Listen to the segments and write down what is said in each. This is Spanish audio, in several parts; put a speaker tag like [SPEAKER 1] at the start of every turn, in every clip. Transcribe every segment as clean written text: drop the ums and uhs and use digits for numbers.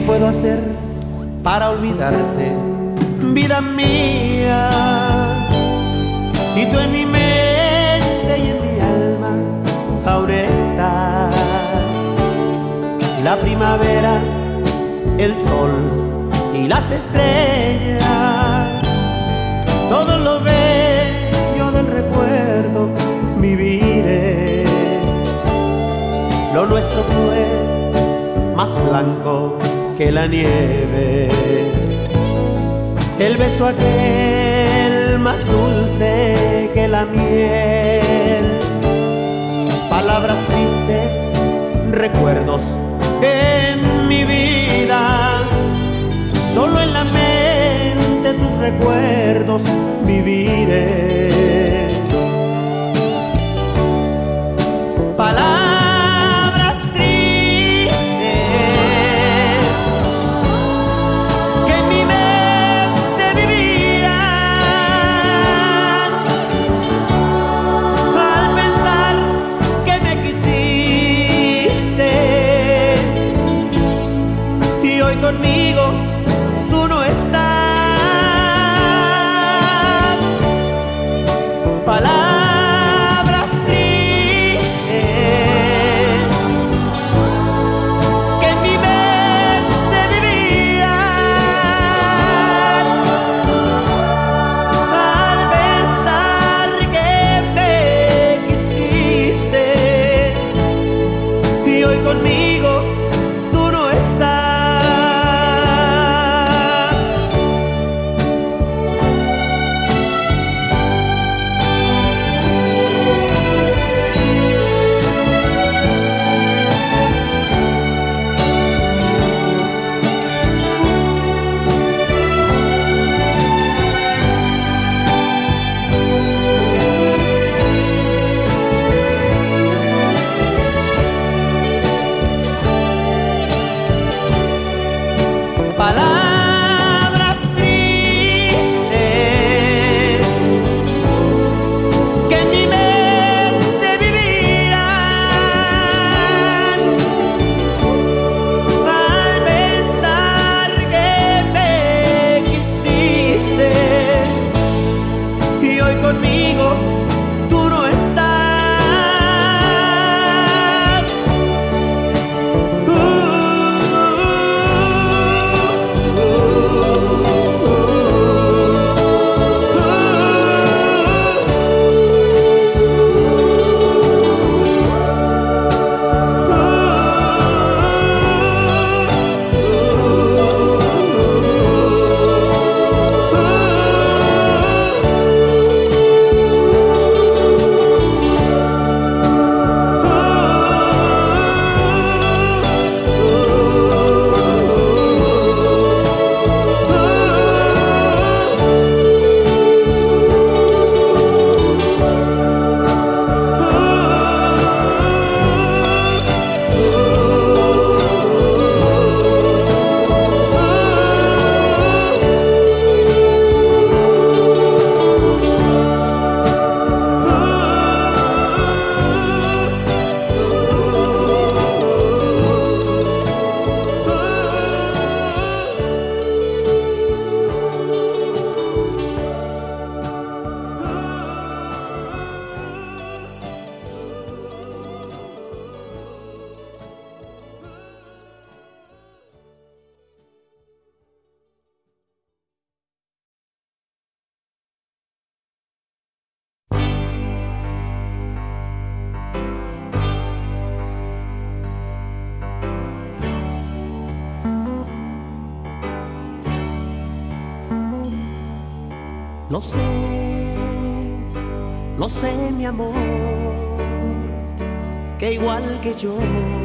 [SPEAKER 1] puedo hacer para olvidarte, vida mía? Si tú en mi mente y en mi alma aún estás, la primavera, el sol y las estrellas, todo lo bello del recuerdo viviré. Lo nuestro fue más blanco que la nieve, el beso aquel más dulce que la miel, palabras tristes, recuerdos en mi vida, solo en la mente tus recuerdos viviré. Palabras tristes que en mi mente vivían al pensar que me quisiste, y hoy conmigo tú no estás. Palabras tristes que en mi mente vivían al pensar que me quisiste, y hoy conmigo tú no estás. Palabras tristes que en mi mente vivían al pensar que me quisiste, y hoy conmigo tú no estás. Lo sé, mi amor, que igual que yo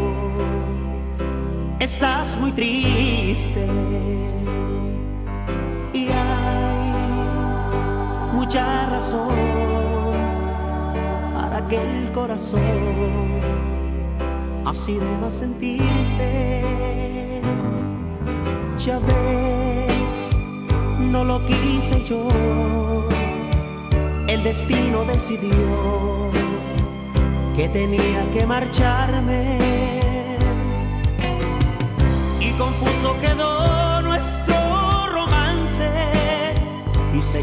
[SPEAKER 1] estás muy triste, y hay mucha razón para que el corazón así deba sentirse. Ya ves, no lo quise yo, el destino decidió que tenía que marcharme, y confuso quedó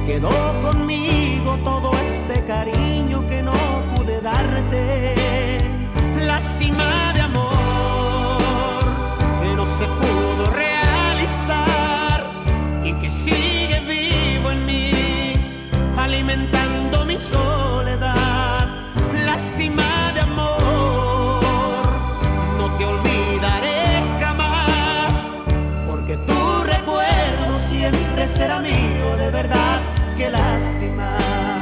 [SPEAKER 1] quedó conmigo todo este cariño que no pude darte. Lástima de amor que no se pudo realizar y que sigue vivo en mí, alimentando mi soledad. Lástima de amor, no te olvidaré jamás, porque tu recuerdo siempre será mío, de verdad, qué lástima.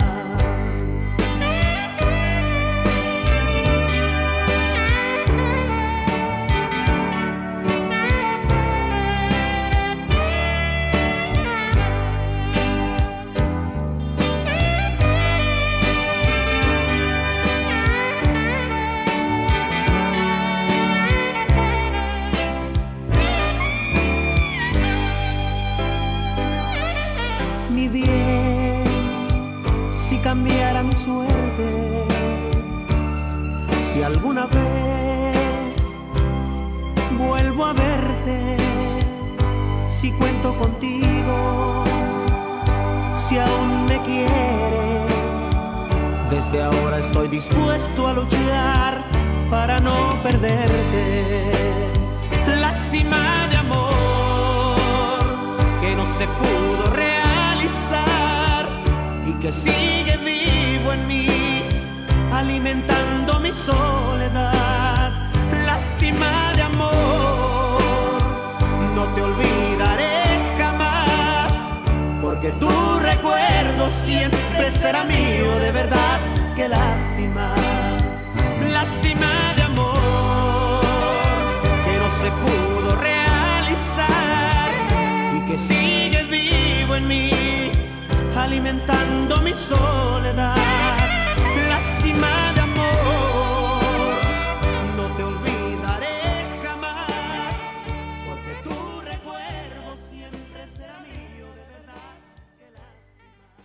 [SPEAKER 1] Mi bien, si cambiara mi suerte, si alguna vez vuelvo a verte, si cuento contigo, si aún me quieres, desde ahora estoy dispuesto a luchar para no perderte. Lástima de amor que no se pudo realizar y que sigue vivo en mí, alimentando mi soledad. Lástima de amor, no te olvidaré jamás, porque tu recuerdo siempre será mío, de verdad, qué lástima. Lástima de amor que no se pudo realizar y que sigue vivo en mí, alimentando mi soledad. Lástima de amor, no te olvidaré jamás, porque tu recuerdo siempre será mío, de verdad, qué lástima.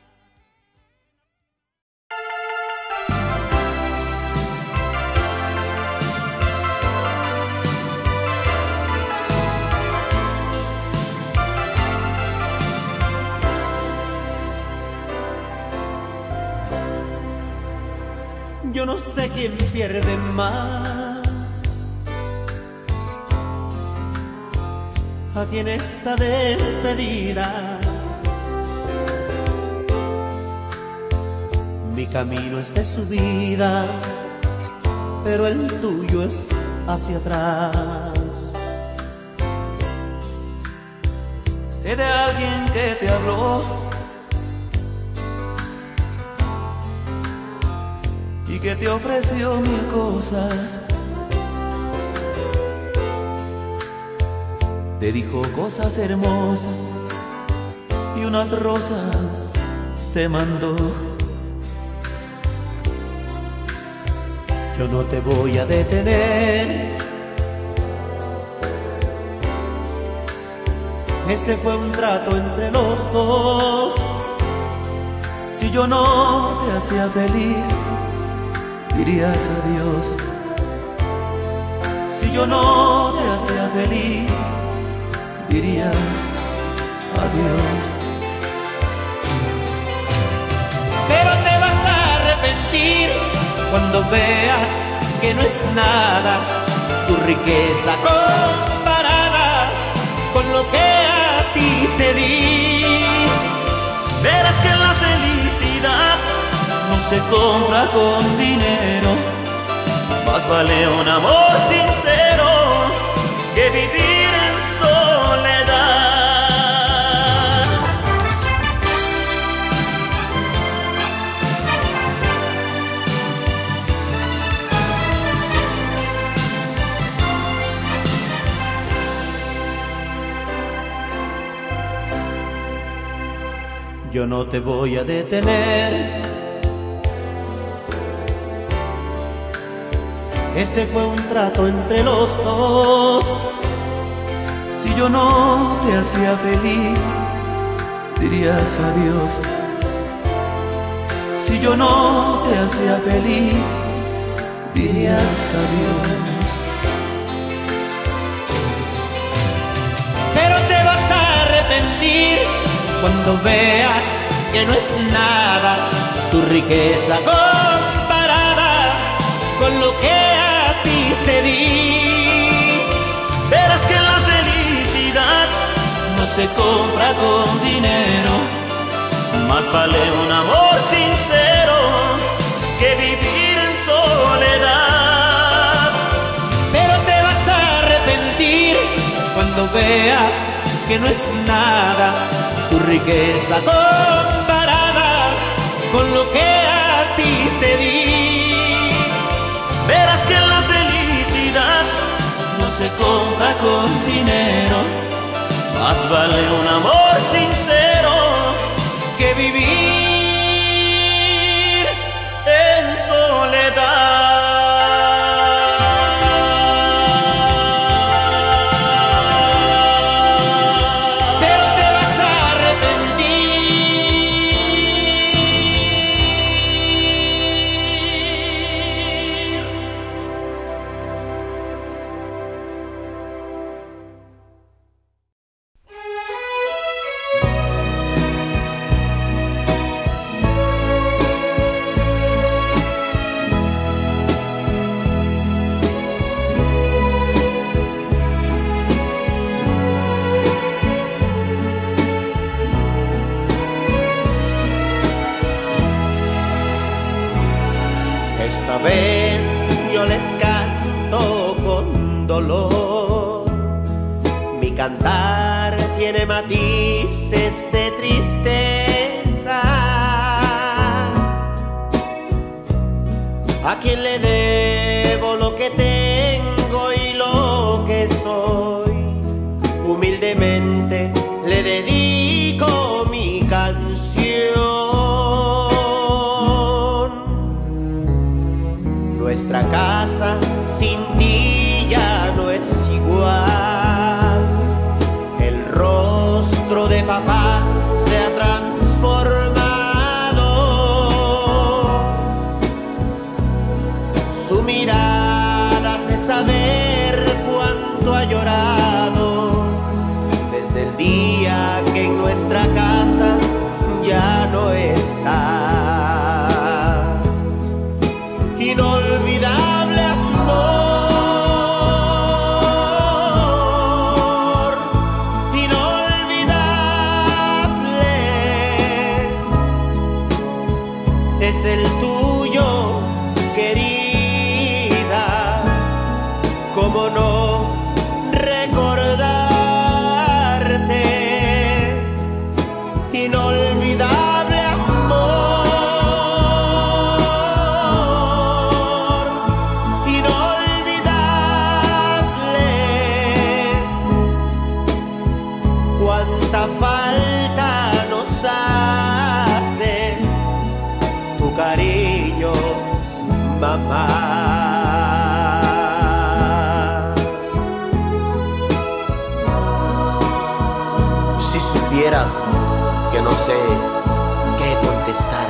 [SPEAKER 1] Yo no sé quién pierde más aquí en esta despedida. Mi camino es de subida, pero el tuyo es hacia atrás. Sé de alguien que te habló y que te ofreció mil cosas, te dijo cosas hermosas y unas rosas te mandó. Yo no te voy a detener, ese fue un trato entre los dos. Si yo no te hacía feliz, dirías adiós. Si yo no te hacía feliz, dirías adiós. Pero te vas a arrepentir cuando veas que no es nada su riqueza comparada con lo que a ti te di. Verás que la felicidad no se compra con dinero, más vale un amor sincero que vivir en soledad. Yo no te voy a detener, ese fue un trato entre los dos. Si yo no te hacía feliz, dirías adiós. Si yo no te hacía feliz, dirías adiós. Pero te vas a arrepentir cuando veas que no es nada su riqueza comparada con lo que a ti te di. Verás que la felicidad no se compra con dinero, más vale un amor sincero que vivir en soledad. Pero te vas a arrepentir cuando veas que no es nada su riqueza comparada con lo que a ti te di. Verás que la felicidad no se compra con dinero, más vale un amor sincero que vivir en soledad. Esta vez yo les canto con dolor, mi cantar tiene matices de tristeza. ¿A quién le debo lo que tengo y lo que soy? Humildemente le dedico mi canción. Nuestra casa sin ti ya no es igual. El rostro de papá se ha transformado. Su mirada hace saber cuánto ha llorado desde el día que en nuestra casa ya no estás. Inolvidable amor, inolvidable es el tuyo, querida. ¿Cómo no recordarte? Inolvidable amor, inolvidable. Cuánta falta nos hace tu cariño, mamá. Si supieras que no sé qué contestar,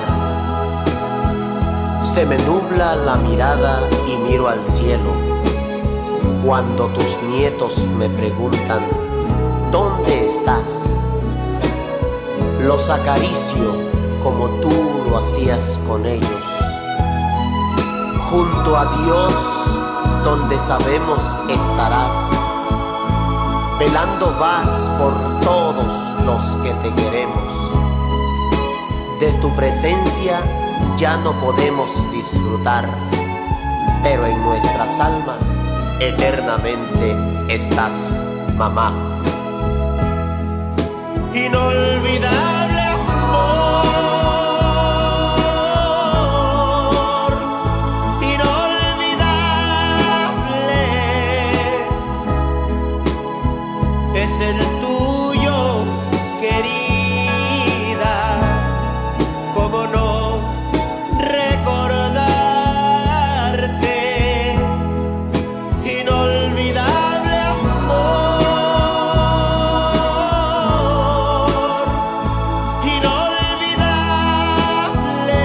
[SPEAKER 1] se me nubla la mirada y miro al cielo. Cuando tus nietos me preguntan ¿dónde estás?, los acaricio como tú lo hacías con ellos. Junto a Dios, donde sabemos estarás. Velando vas por todos los que te queremos. De tu presencia ya no podemos disfrutar, pero en nuestras almas eternamente estás, mamá. Inolvidable amor, inolvidable es el tuyo, querida. ¿Cómo no recordarte? Inolvidable amor, inolvidable.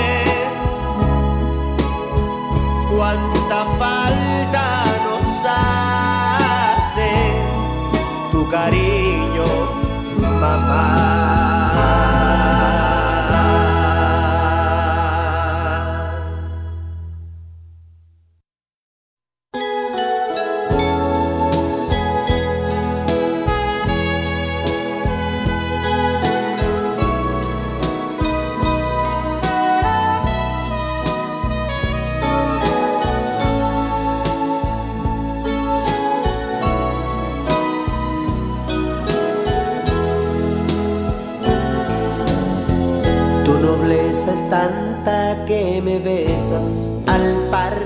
[SPEAKER 1] Cuánta falta nos hace tu cariño, mamá. fuerza es tanta que me besas al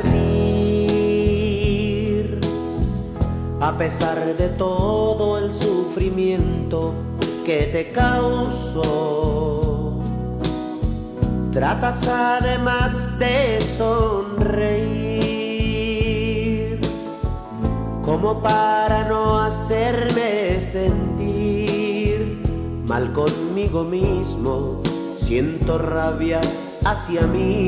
[SPEAKER 1] partir, a pesar de todo el sufrimiento que te causo. Tratas además de sonreír, como para no hacerme sentir mal conmigo mismo. Siento rabia hacia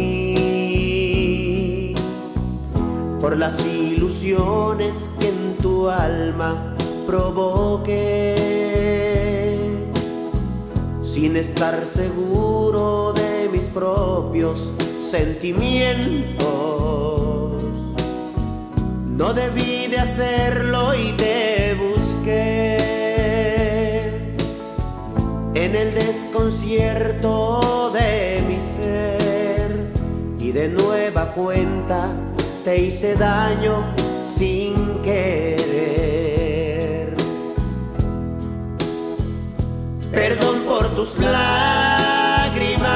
[SPEAKER 1] mí por las ilusiones que en tu alma provoqué, sin estar seguro de mis propios sentimientos. No debí de hacerlo y te busqué en el desconcierto de mi ser, y de nueva cuenta te hice daño sin querer. Perdón por tus lágrimas,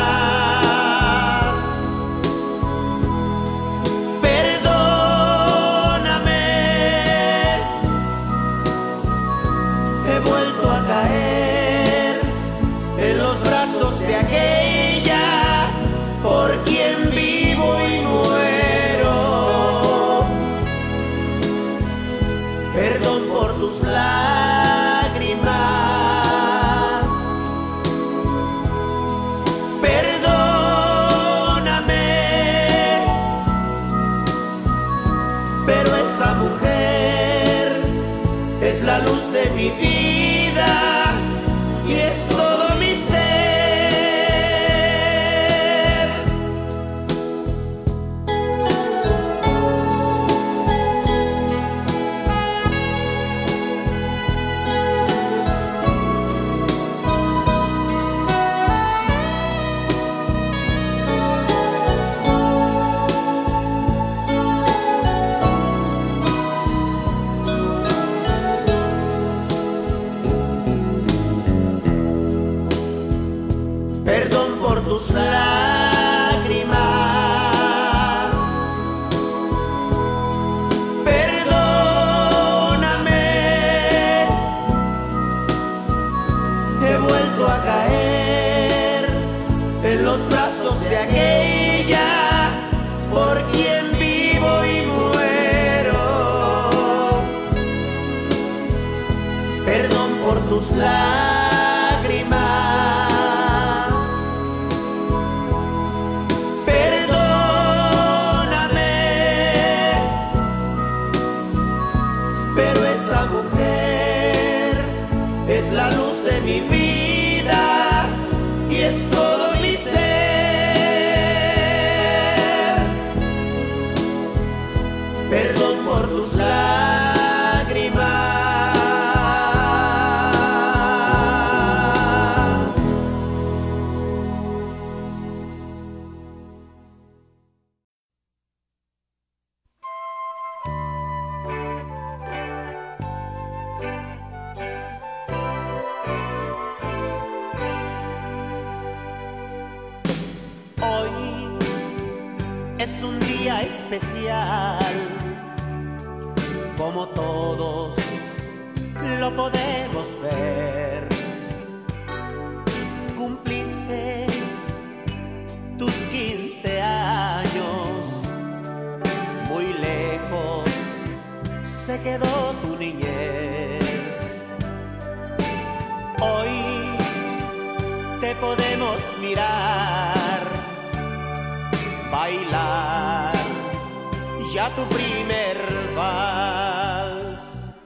[SPEAKER 1] perdóname, he vuelto a caer en los brazos de aquella por quien vivo y muero. Perdón por tus lágrimas, perdóname, pero esa mujer es la luz de mi vida y es todo mi ser. Perdón por tus lágrimas, perdóname, he vuelto a caer en los brazos de aquella por quien vivo y muero. Perdón por tus lágrimas, es la luz de mi vida y es todo mi ser. Perdón por tus lágrimas. Es un día especial, como todos lo podemos ver. Cumpliste tus 15 años, muy lejos se quedó tu niñez. Hoy te podemos mirar, bailar ya tu primer vals.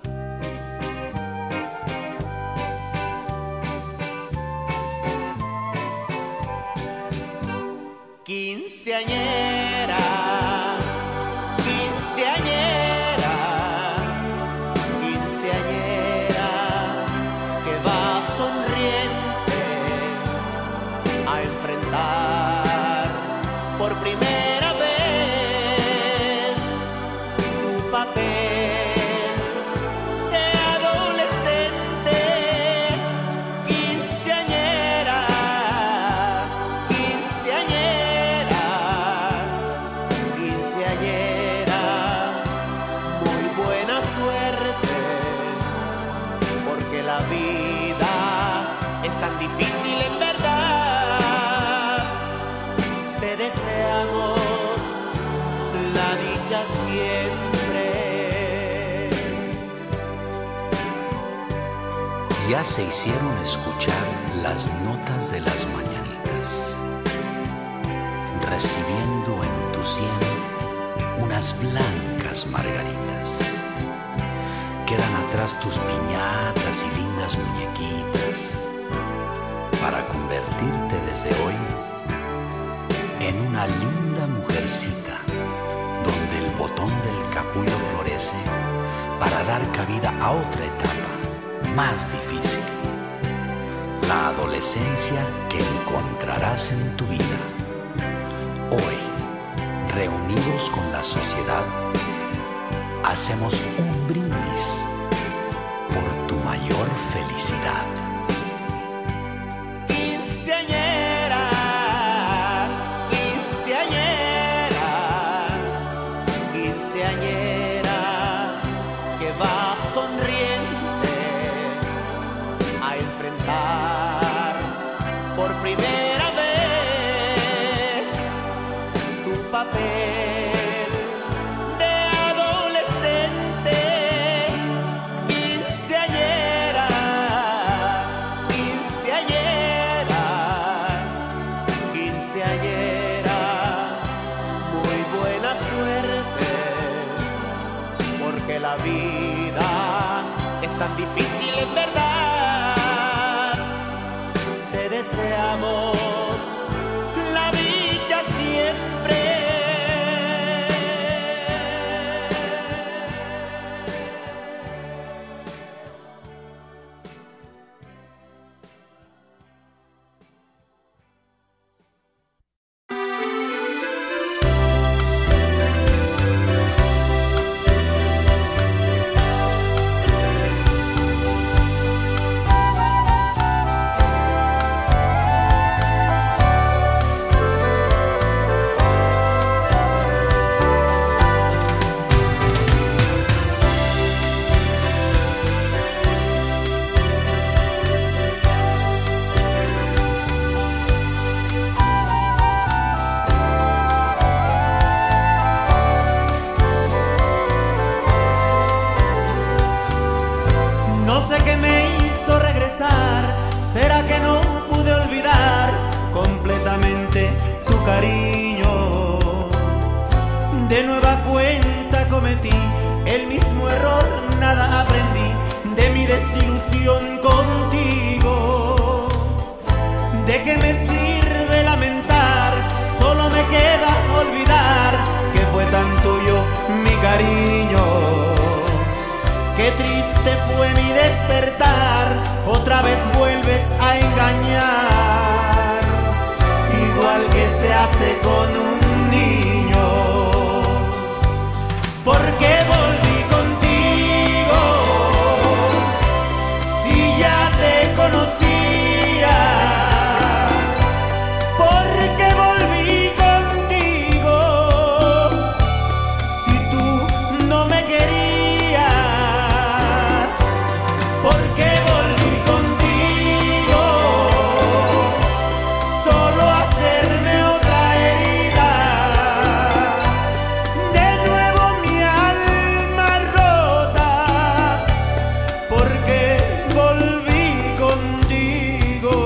[SPEAKER 1] Quinceañera, quinceañera, quinceañera, que va sonriente a enfrentar por primera vez tu papel.
[SPEAKER 2] ya se hicieron escuchar las notas de las mañanitas, recibiendo en tu sien unas blancas margaritas. Quedan atrás tus piñatas y lindas muñequitas para convertirte desde hoy en una linda mujercita, donde el botón del capullo florece para dar cabida a otra etapa más difícil, la adolescencia que encontrarás en tu vida. Hoy, reunidos con la sociedad, hacemos un brindis por tu mayor felicidad.
[SPEAKER 1] Quinceañera, quinceañera, quinceañera, que va sonriente a enfrentar por primera vez tu papel de adolescente. Quinceañera, quinceañera, quinceañera, muy buena suerte, porque la vida es tan difícil, en verdad. Te deseamos la dicha siempre. No sé qué me hizo regresar, será que no pude olvidar completamente tu cariño. De nueva cuenta cometí el mismo error, nada aprendí de mi desilusión contigo. ¿De qué me sirve lamentar? Solo me queda olvidar que fue tan tuyo mi cariño. Qué triste fue mi despertar, otra vez vuelves a engañar, igual que se hace con un niño. ¿Por qué volví contigo si ya te conocía? ¿Por qué volví contigo si tú no me querías? ¿Por qué volví contigo? Solo a hacerme otra herida. De nuevo mi alma rota, porque volví contigo.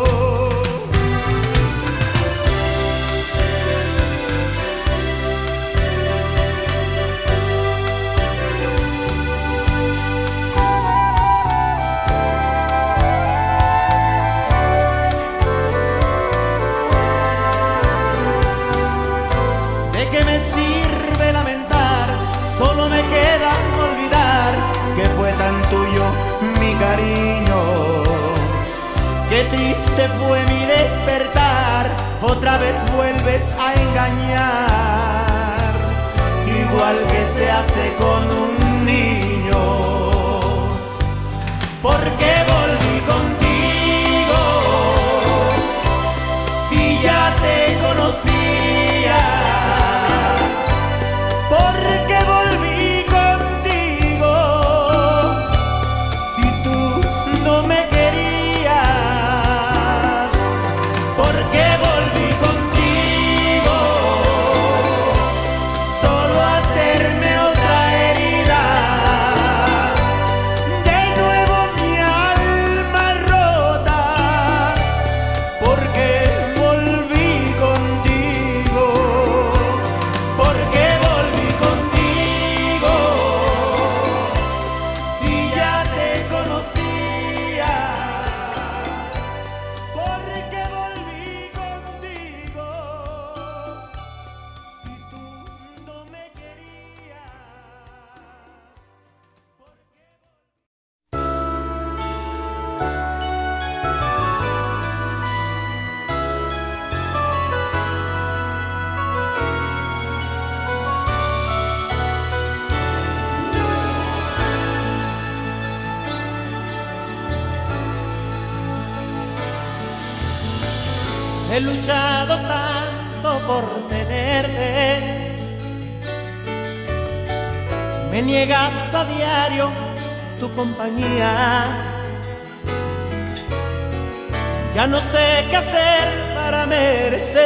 [SPEAKER 1] ¿De qué me sirve lamentar? Solo me queda olvidar que fue tan tuyo mi cariño. Qué triste fue mi despertar, otra vez vuelves a engañar, igual que se hace con un niño. ¿Por qué volví contigo si ya te conocía? ¿Por qué volví contigo si tú no me querías? ¿Por qué volví contigo solo a hacerme otra herida? He luchado tanto por tenerte, me niegas a diario tu compañía. Ya no sé qué hacer para merecerte,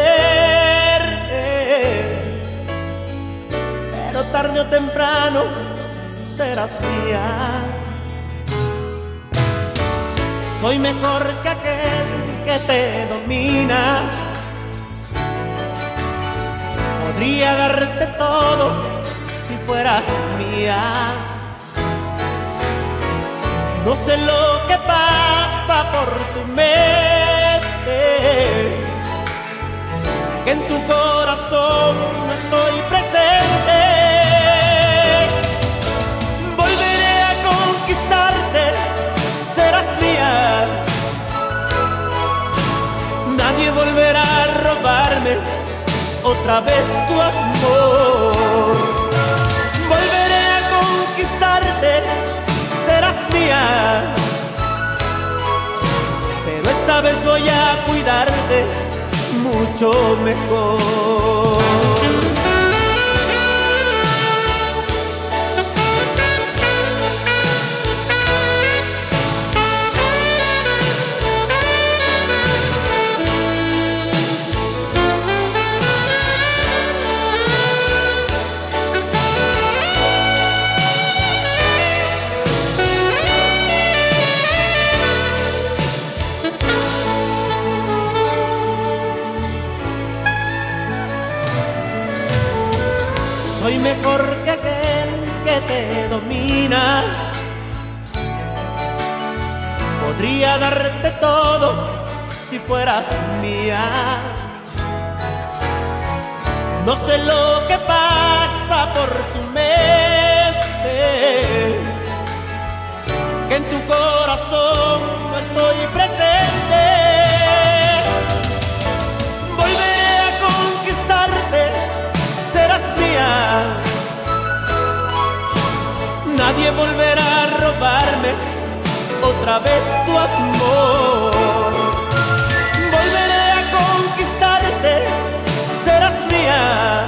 [SPEAKER 1] pero tarde o temprano serás mía. Soy mejor que aquel que te domina. Podría darte todo si fueras mía. No sé lo que pasa por tu mente, que en tu corazón no estoy presente. Volveré a conquistarte, serás mía. Nadie volverá a robarme otra vez tu amor. Volveré a conquistarte, serás mía. Pero esta vez voy a cuidarte mucho mejor. Soy mejor que aquel que te domina. Podría darte todo si fueras mía. No sé lo que pasa por tu mente, que en tu corazón no estoy presente. Volveré a conquistarte, serás mía. Nadie volverá a robarme otra vez tu amor. Volveré a conquistarte, serás mía.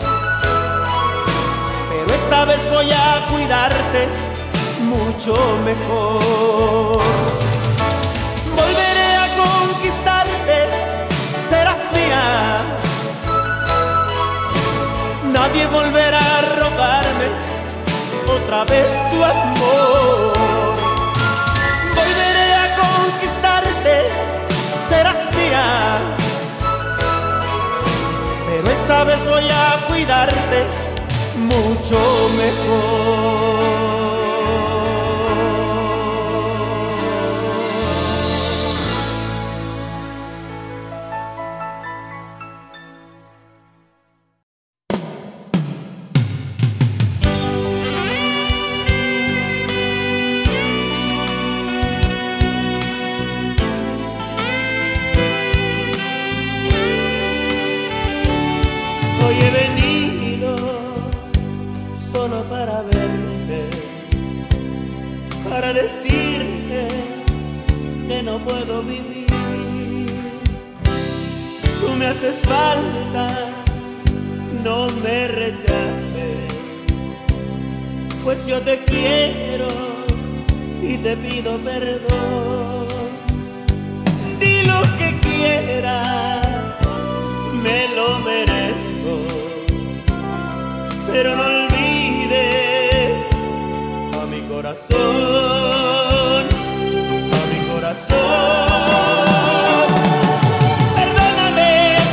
[SPEAKER 1] Pero esta vez voy a cuidarte mucho mejor. Volveré a conquistarte, serás mía. Nadie volverá a robarme otra vez tu amor. Volveré a conquistarte, serás mía. Pero esta vez voy a cuidarte mucho mejor. Hoy he venido solo para verte, para decirte que no puedo vivir. Tú me haces falta, no me rechaces, pues yo te quiero y te pido perdón. Di lo que quieras, me lo merezco, pero no olvides a mi corazón, a mi corazón. Perdóname,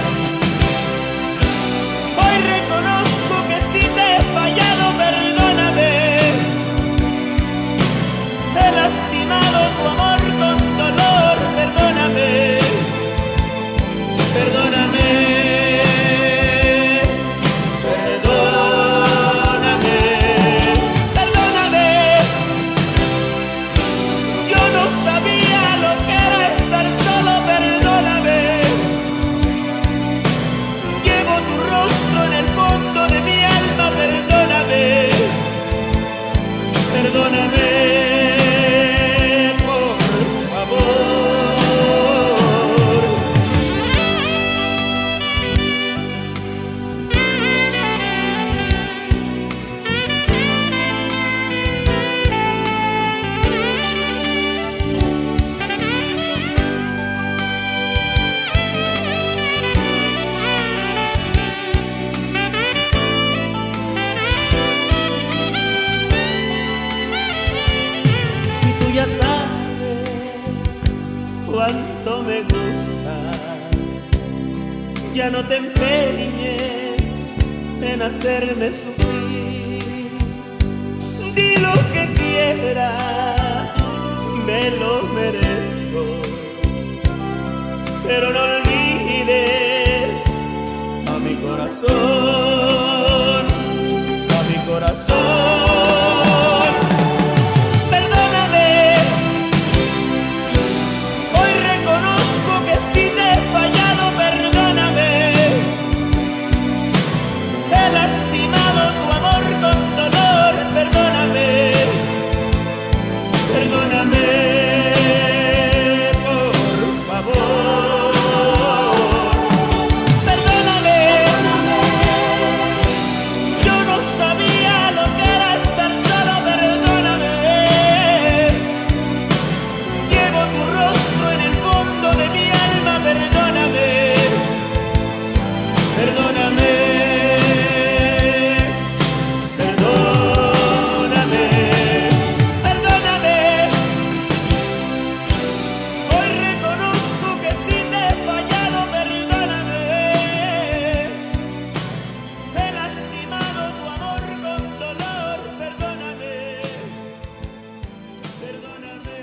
[SPEAKER 1] hoy reconozco que sí te he fallado. Perdóname, he lastimado tu amor con dolor. Perdóname, perdóname. Yo no sabía lo cuánto me gustas. Ya no te empeñes en hacerme sufrir. Di lo que quieras, me lo merezco. Pero no olvides a mi corazón, a mi corazón. Perdóname, hoy reconozco que sí te he fallado. Perdóname, he lastimado tu amor con dolor. Perdóname, perdóname, por favor. Perdóname, yo no sabía lo que era estar solo. Perdóname, llevo tu rostro en el fondo de mi alma. Perdóname, perdóname, perdóname, perdóname. Hoy reconozco que sí te he fallado. Perdóname, he lastimado tu amor con dolor. Perdóname, perdóname.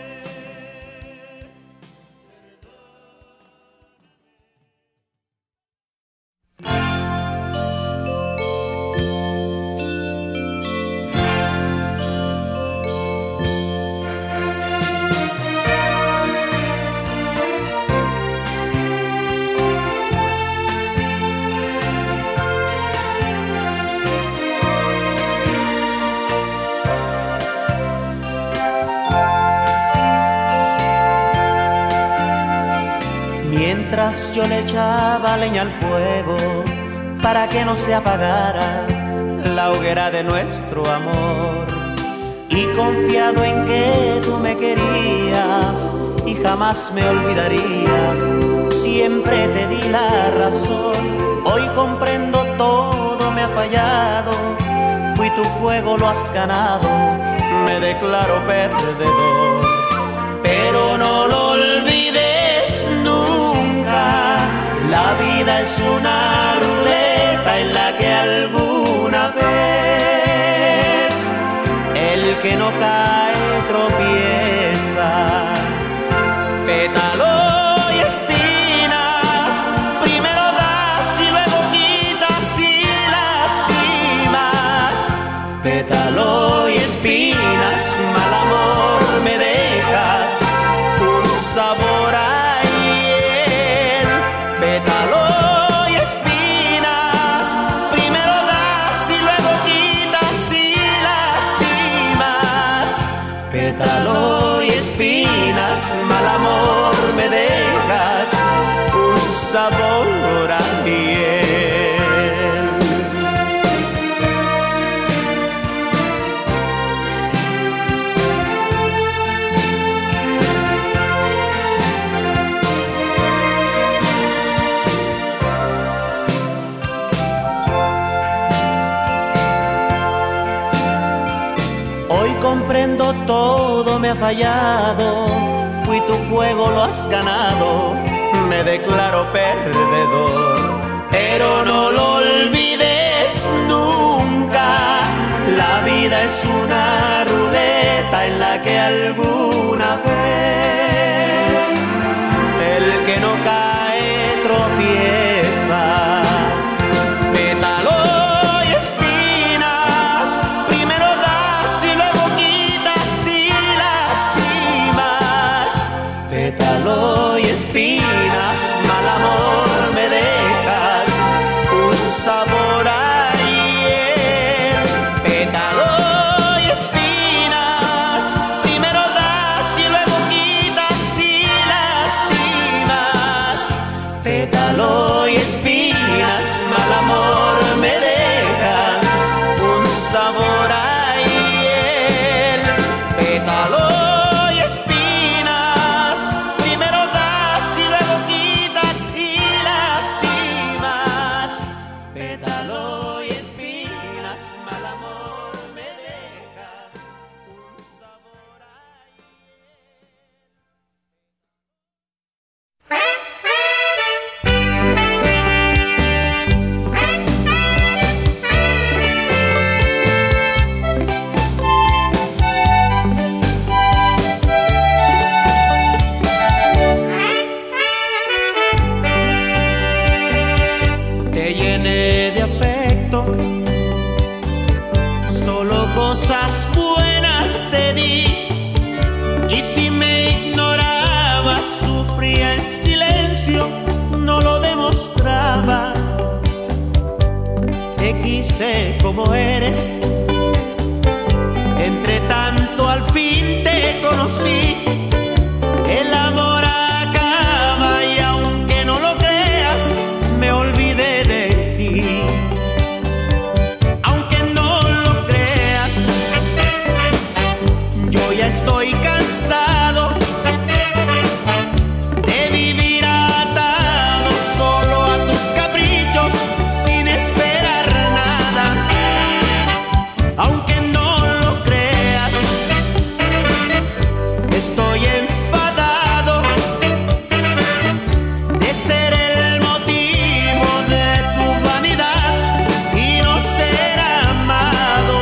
[SPEAKER 1] Mientras yo le echaba leña al fuego para que no se apagara la hoguera de nuestro amor, y confiado en que tú me querías y jamás me olvidarías, siempre te di la razón. Hoy comprendo todo me ha fallado, fui tu juego, lo has ganado, me declaro perdedor. Pero no lo olvides nunca, la vida es una ruleta en la que alguna vez el que no cae tropieza. Pétalo y espinas, primero das y luego quitas y lastimas. Pétalo y espinas, mal amor me dejas un sabor a hiel. Pétalo y espinas, primero das y luego quitas y lastimas. Pétalo y espinas, mal amor me dejas un sabor a hiel. Comprendo todo me ha fallado, fui tu juego, lo has ganado, me declaro perdedor. Pero no lo olvides nunca, la vida es una ruleta en la que alguna vez el que no cae tropieza. Pétalo y espinas, mal amor me dejas un sabor a hiel. Pétalo y espinas, primero das y luego quitas y lastimas. Pétalo y espinas, mal amor me dejas un sabor a hiel. Pétalo y espinas, primero das y luego quitas y sufría en silencio, no lo demostraba. Te quise como eres, entre tanto al fin te conocí. El amor acaba y aunque no lo creas, me olvidé de ti. Aunque no lo creas, yo ya estoy cansado de vivir atado solo a tus caprichos sin esperar nada. Aunque no lo creas, estoy enfadado de ser el motivo de tu vanidad y no ser amado.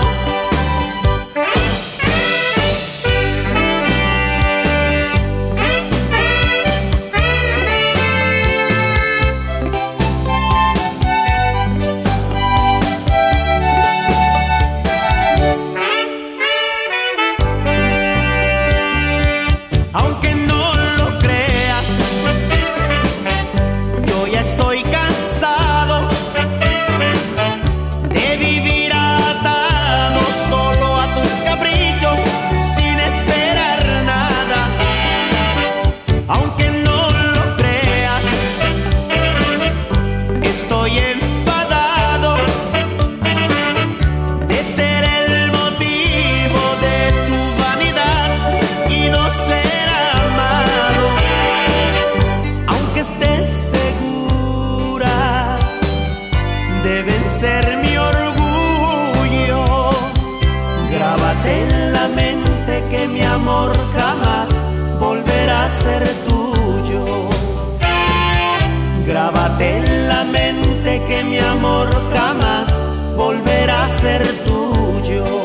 [SPEAKER 1] Aunque no lo creas, yo ya estoy cansado de vivir atado solo a tus caprichos sin esperar nada. Aunque no lo creas, estoy enfadado de ser el motivo de tu vanidad y no ser amado. Aunque estés segura de vencer mi orgullo, grábate en la mente que mi amor jamás volverá a ser tuyo. Grábate en la mente que mi amor jamás volverá a ser tuyo.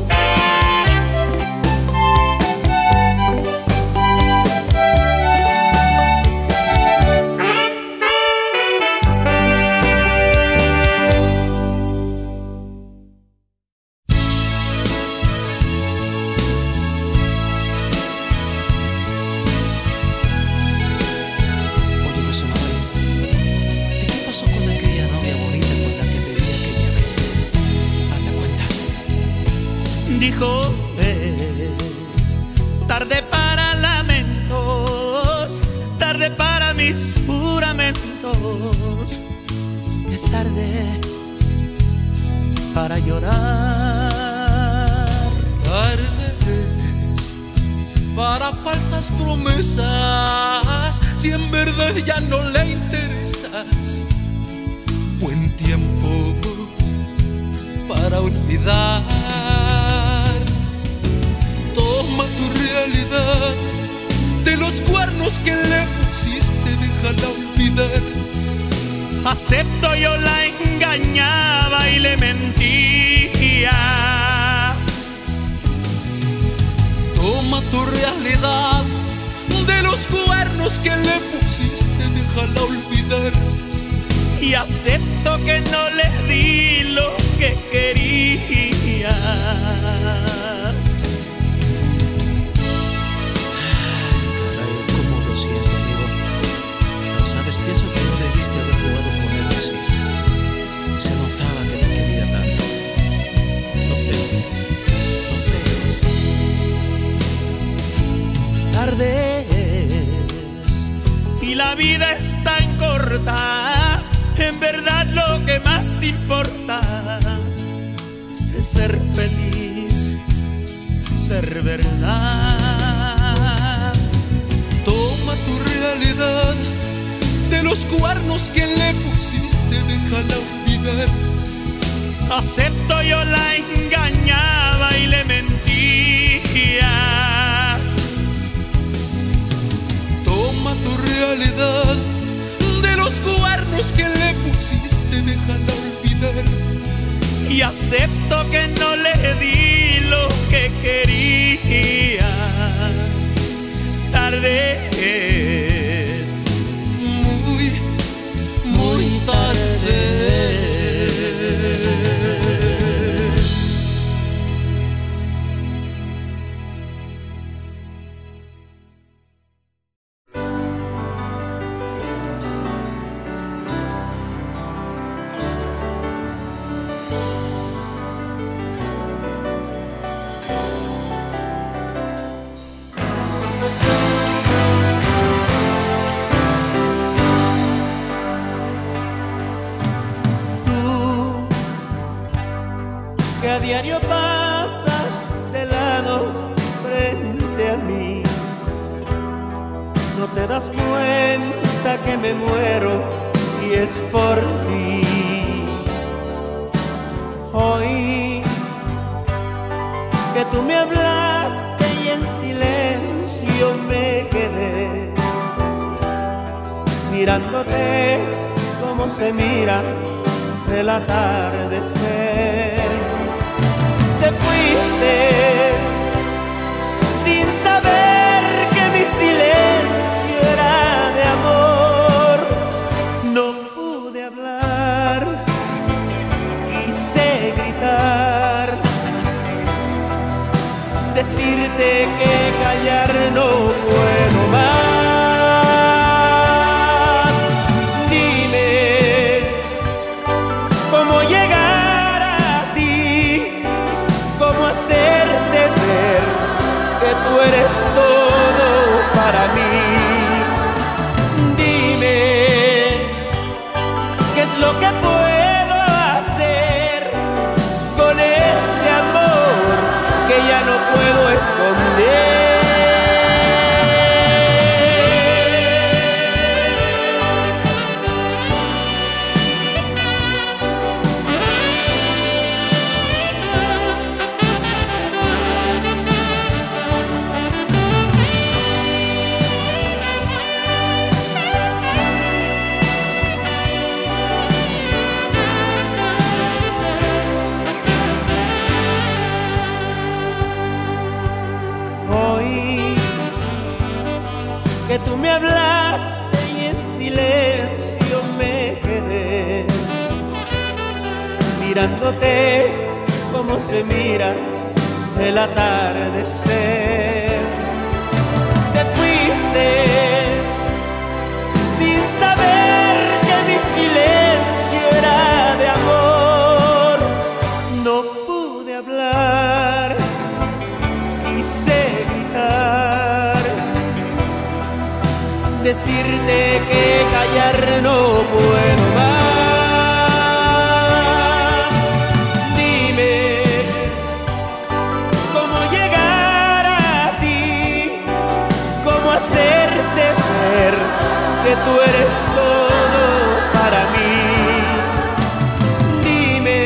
[SPEAKER 3] Oye, José Manuel, ¿y qué pasó con aquella novia bonita con la que te vi aquella vez? Hazte cuenta.
[SPEAKER 1] Dijo es tarde para lamentos, tarde para mis juramentos, es tarde para llorar.
[SPEAKER 3] Tarde es para falsas promesas, si en verdad ya no le interesas. Buen tiempo para olvidar. Toma tu realidad, de los cuernos que le pusiste, déjala olvidar.
[SPEAKER 1] Acepto, yo la engañaba y le mentía.
[SPEAKER 3] Toma tu realidad, de los cuernos que le pusiste, déjala olvidar.
[SPEAKER 1] Y acepto que no le di lo que quería.
[SPEAKER 3] Caray, cómo lo siento, amigo. Pero sabes, pienso que no debiste haber jugado con él así. Se notaba que te quería tanto.
[SPEAKER 1] No sé. Tarde es y la vida es tan corta. En verdad lo que más importa es ser feliz, ser verdad.
[SPEAKER 3] Toma tu realidad, de los cuernos que le pusiste, déjala olvidar.
[SPEAKER 1] Acepto, yo la engañaba y le mentía.
[SPEAKER 3] Toma tu realidad, de los cuernos que le pusiste, déjala olvidar.
[SPEAKER 1] Y acepto que no le di lo que quería. Tarde es,
[SPEAKER 3] Muy, muy tarde.
[SPEAKER 1] diario pasas de lado frente a mí. No te das cuenta que me muero y es por ti. Hoy que tú me hablaste y en silencio me quedé, mirándote como se mira el atardecer. Te fuiste sin saber que mi silencio era de amor. No pude hablar, quise gritar, decirte que callar no puedo más. Dime cómo llegar a ti, cómo hacerte ver que tú eres todo para mí. Dime qué es lo que puedo hacer con este amor que ya no puedo esconder. Que tú me hablaste y en silencio me quedé, mirándote como se mira el atardecer. Te fuiste sin saber que mi silencio era de amor. No pude hablar, quise gritar, decirte que callar no puedo más. Dime cómo llegar a ti, cómo hacerte ver que tú eres todo para mí. Dime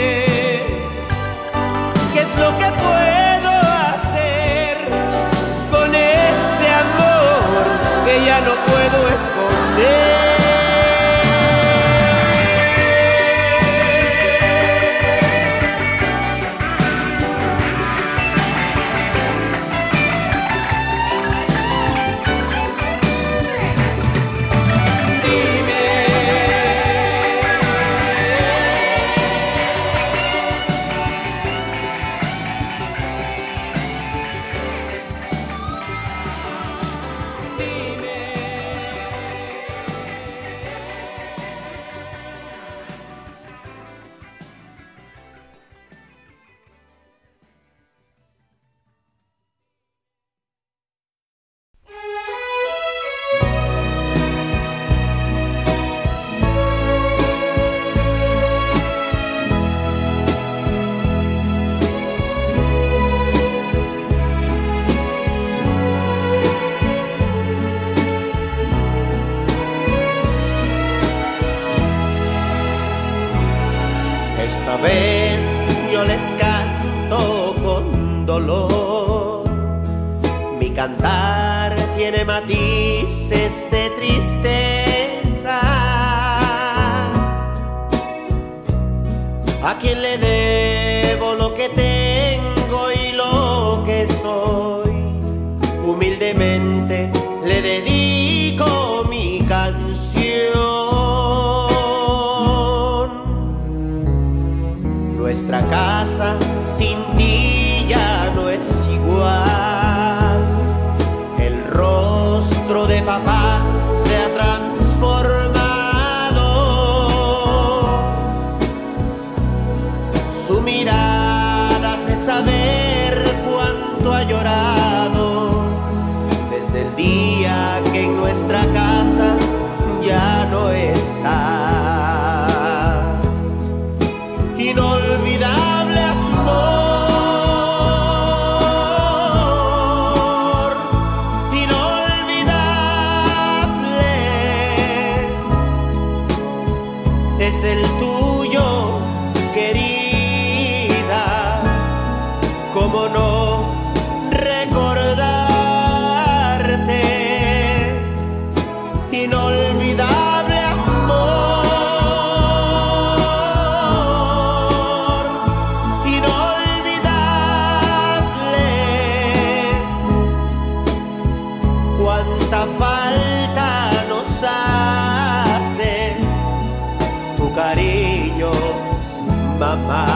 [SPEAKER 1] qué es lo que puedo hacer con este amor que ya no puedo esconder. Esta vez yo les canto con dolor. Mi cantar tiene matices de tristeza. ¿A quién le debo lo que tengo y lo que soy? Humildemente le dedico mi canción. Nuestra casa sin ti ya no es igual. El rostro de papá se ha transformado. Su mirada hace saber cuánto ha llorado desde el día que en nuestra casa ya no estás. Inolvidable es el tuyo, querida. ¿Cómo no recordarte? Inolvidable amor, inolvidable. Cuánta falta nos hace tu cariño, mamá.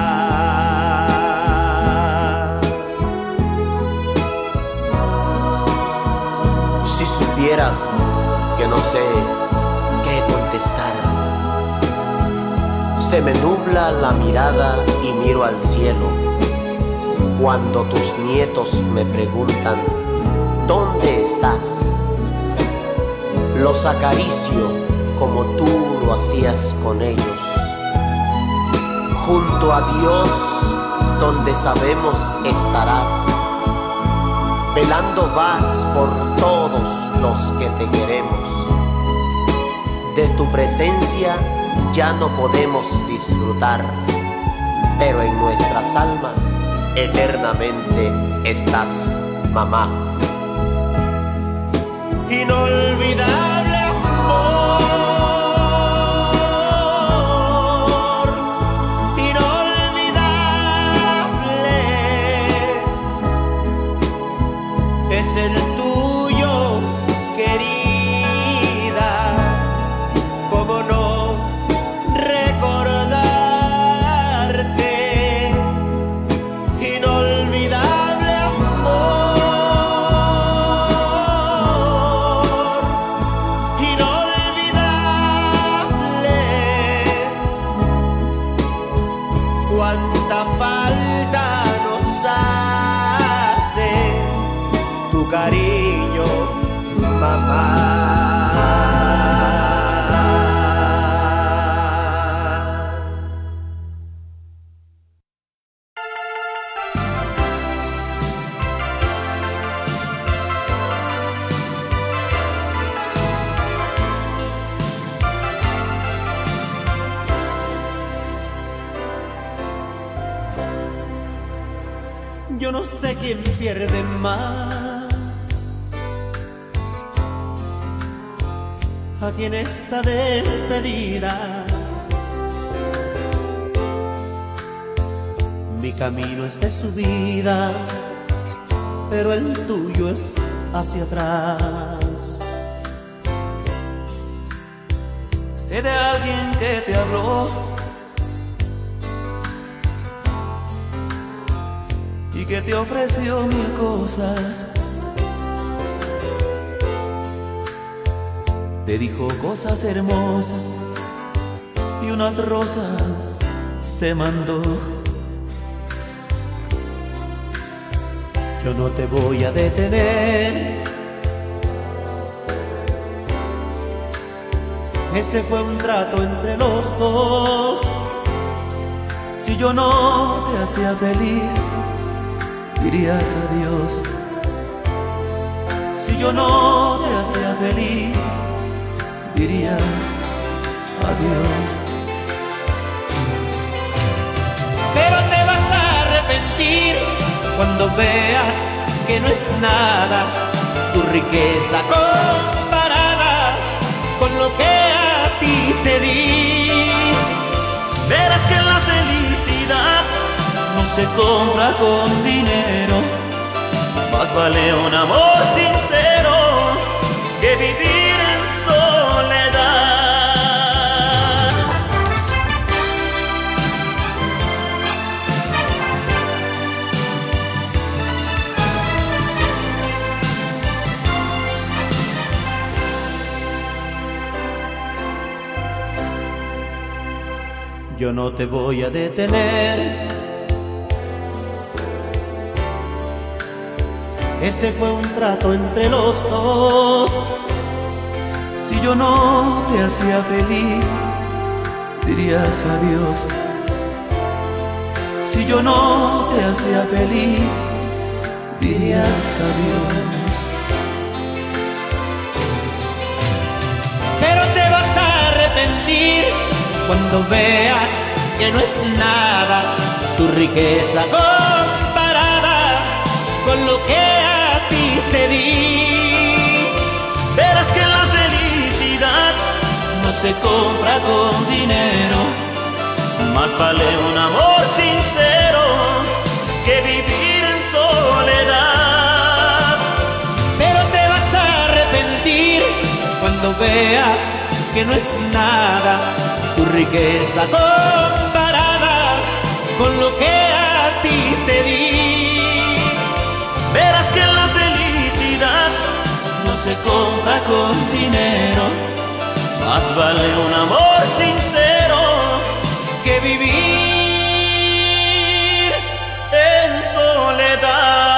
[SPEAKER 1] Si supieras que no sé qué contestar, se me nubla la mirada y miro al cielo. Cuando tus nietos me preguntan ¿dónde estás?, los acaricio como tú lo hacías con ellos. Junto a Dios, donde sabemos estarás. Velando vas por todos los que te queremos. De tu presencia ya no podemos disfrutar, pero en nuestras almas eternamente estás, mamá. Inolvidable amor, inolvidable, es el tuyo, querida. ¿Cómo no recordarte? Inolvidable amor, inolvidable. Cuánta falta nos hace tu cariño, mamá. Yo no sé quién pierde más aquí en esta despedida. Mi camino es de subida, pero el tuyo es hacia atrás. Sé de alguien que te habló y que te ofreció mil cosas. Te dijo cosas hermosas y unas rosas te mandó. Yo no te voy a detener. Ese fue un trato entre los dos. Si yo no te hacía feliz, dirías adiós. Si yo no te hacía feliz, dirías adiós. Pero te vas a arrepentir cuando veas que no es nada su riqueza comparada con lo que a ti te di. Verás que la felicidad no se compra con dinero. Más vale un amor sincero que vivir en soledad. Yo no te voy a detener. Ese fue un trato entre los dos. Si yo no te hacía feliz, dirías adiós. Si yo no te hacía feliz, dirías adiós. Pero te vas a arrepentir cuando veas que no es nada su riqueza comparada con lo que a ti te di. Verás que la felicidad no se compra con dinero, más vale un amor sincero que vivir en soledad. Pero te vas a arrepentir cuando veas que no es nada su riqueza comparada con lo que a ti te di. Verás que la felicidad no se compra con dinero, más vale un amor sincero que vivir en soledad.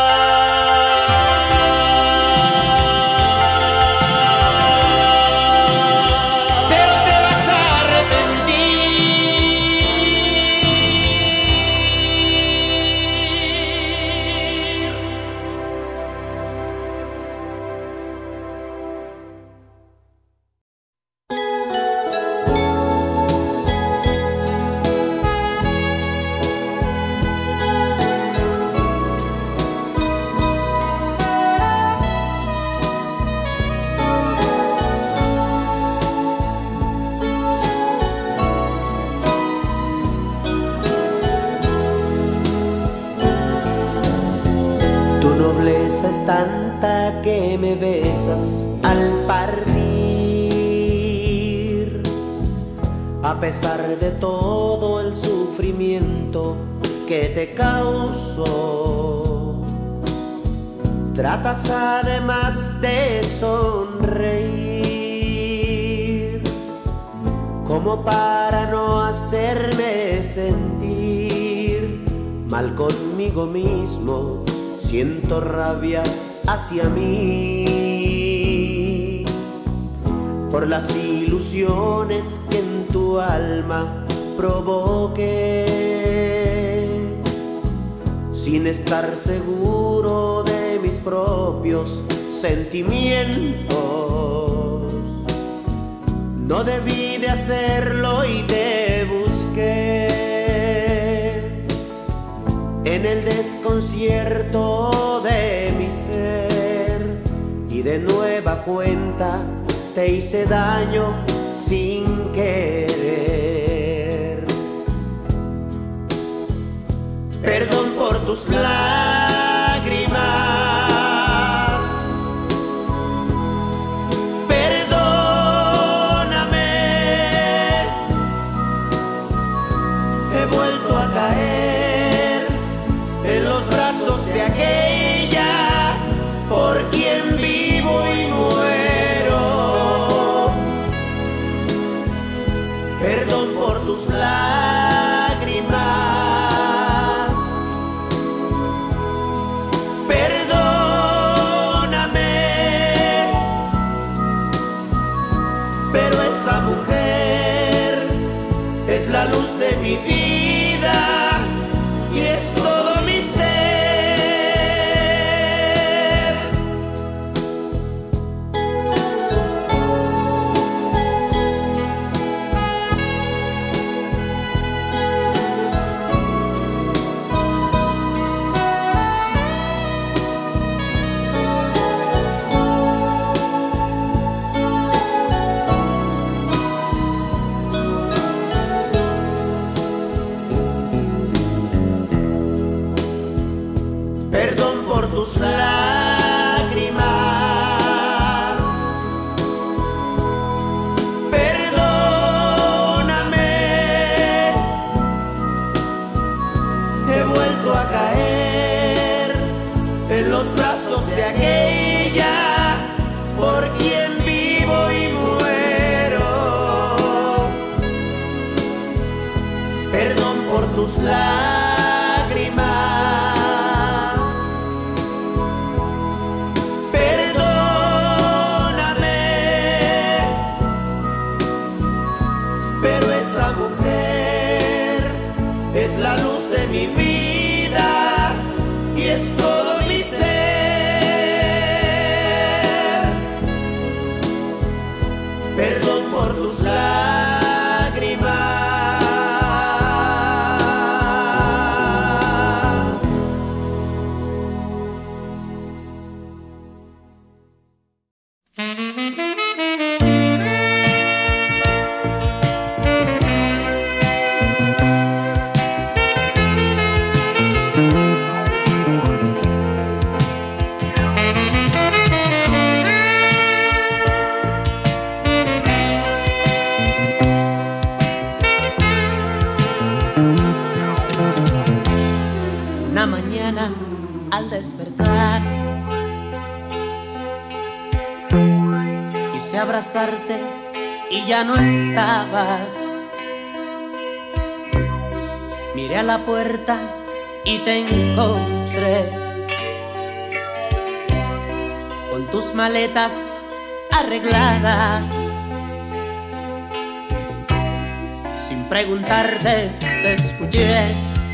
[SPEAKER 4] Es tanta que me besas al partir, a pesar de todo el sufrimiento que te causó. Tratas además de sonreír, como para no hacerme sentir mal conmigo mismo. Siento rabia hacia mí por las ilusiones que en tu alma provoqué, sin estar seguro de mis propios sentimientos. No debí de hacerlo y te busqué en el desconcierto de mi ser, y de nueva cuenta te hice daño sin querer. Perdón por tus lágrimas, perdóname, he vuelto a caer en los brazos de aquella por quien vivo y muero. Perdón por tus lágrimas, perdóname, pero esa mujer es la luz de mi vida y es todo mi ser. Perdón por tus lágrimas, perdóname, he vuelto a caer en los brazos de aquella por quien vivo y muero. Perdón por tus lágrimas, pero esa mujer es la luz de mi vida y es todo mi ser. Perdón por tus lágrimas,
[SPEAKER 1] Quise abrazarte y ya no estabas. Miré a la puerta y te encontré con tus maletas arregladas. Sin preguntarte te escuché.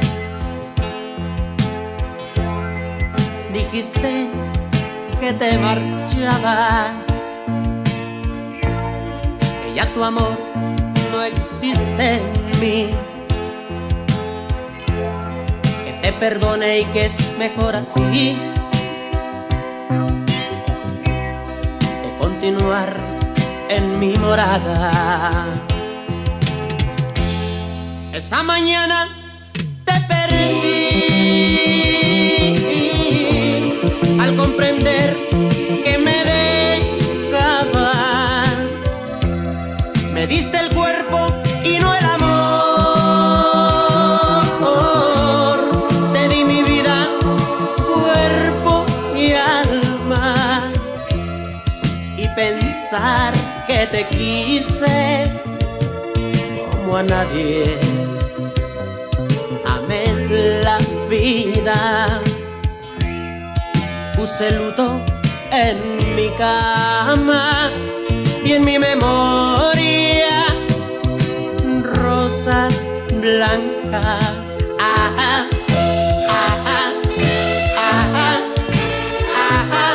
[SPEAKER 1] Dijiste que te marchabas, que ya tu amor no existe en mí, que te perdone y que es mejor así que continuar en mi morada. Esa mañana te perdí al comprender que me dejabas. Me diste el cuerpo y no el amor. Te di mi vida, cuerpo y alma. Y pensar que te quise como a nadie. Amé la vida. Puse luto en mi cama y en mi memoria rosas blancas. Ajá, ajá, ajá, ajá.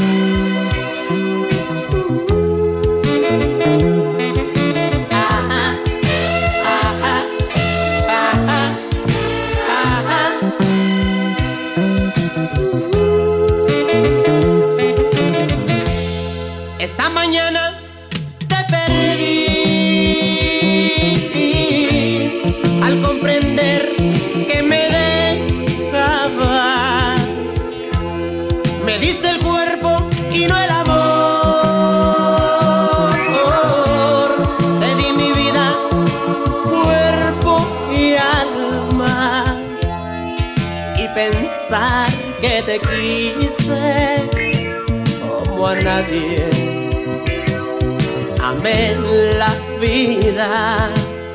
[SPEAKER 1] Esa mañana te perdí al comprender que me dejabas. Me diste el cuerpo y no el amor. Te di mi vida, cuerpo y alma. Y pensar que te quise como a nadie. Amé la vida.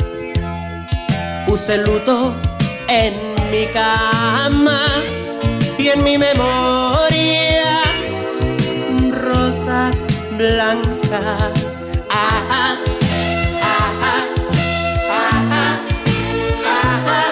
[SPEAKER 1] Puse luto en mi cama y en mi memoria rosas blancas. Ajá, ajá, ajá, ajá.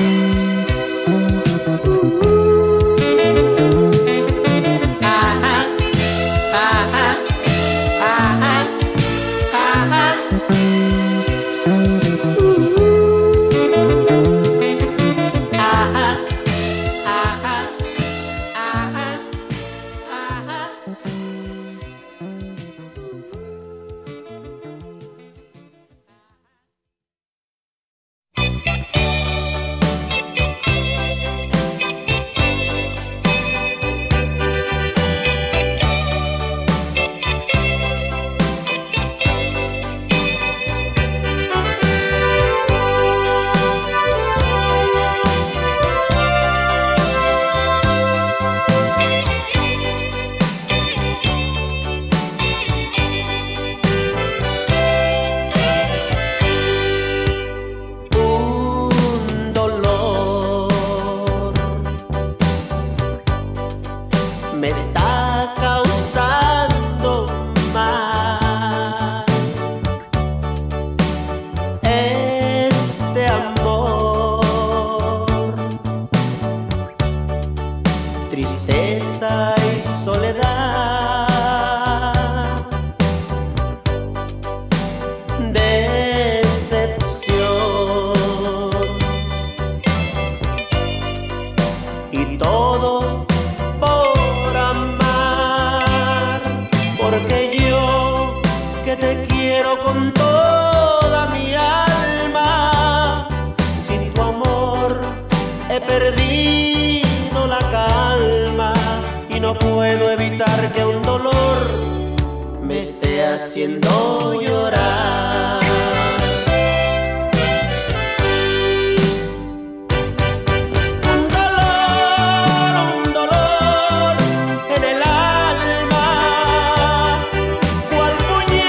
[SPEAKER 1] Me está causando mal este amor, tristeza y soledad, decepción y todo por amar, porque yo que te quiero con toda mi alma, sin tu amor he perdido la calma y no puedo evitar que un dolor me esté haciendo llorar. Un dolor en el alma, cual puñal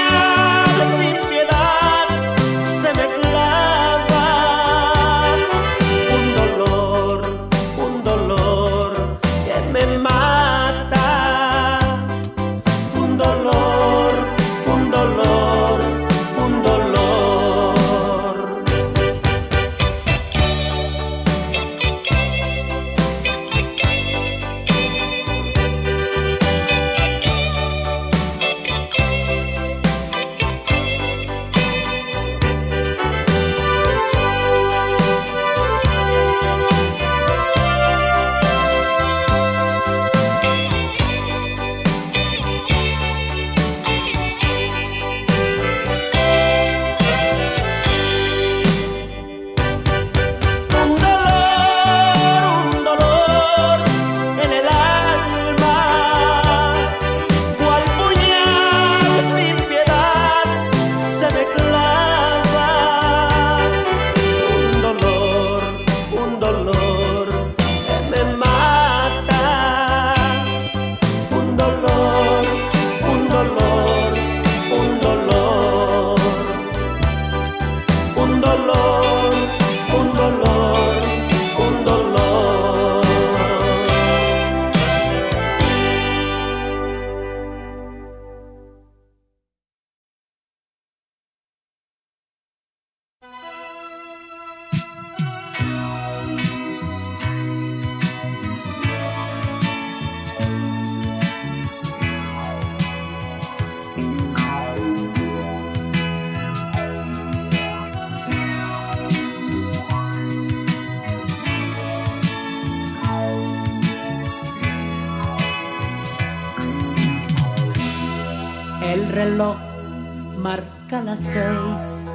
[SPEAKER 1] reloj marca las 6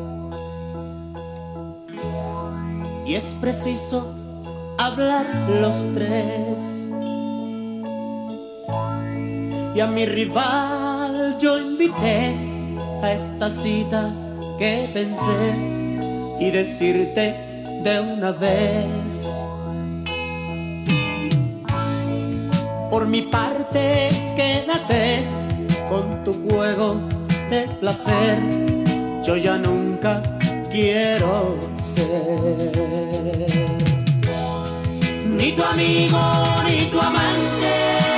[SPEAKER 1] y es preciso hablar los tres. Y a mi rival yo invité a esta cita que pensé y decirte de una vez. Por mi parte, quédate con tu juego de placer. Yo ya nunca quiero ser ni tu amigo ni tu amante,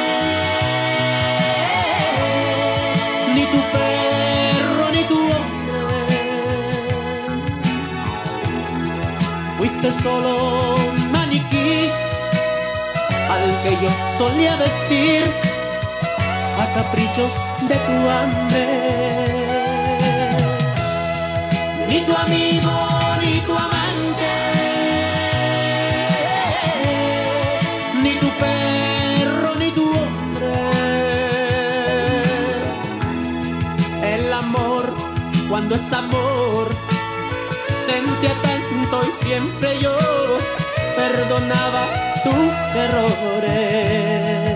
[SPEAKER 1] ni tu perro ni tu hombre. Fuiste solo un maniquí al que yo solía vestir a caprichos de tu hambre. Ni tu amigo ni tu amante, ni tu perro ni tu hombre. El amor, cuando es amor, sentía tanto y siempre yo perdonaba tus errores.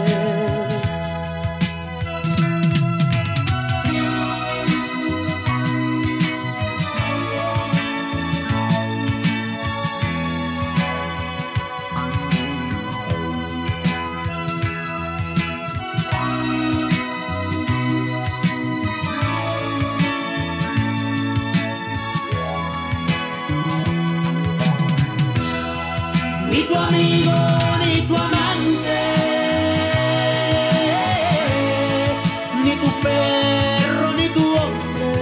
[SPEAKER 1] Ni tu amigo ni tu amante, ni tu perro ni tu hombre.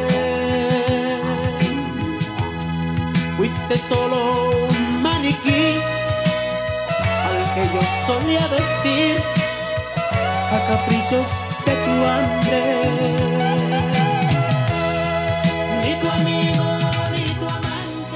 [SPEAKER 1] Fuiste solo un maniquí al que yo solía vestir a caprichos de tu hambre. Ni tu amigo ni tu amante.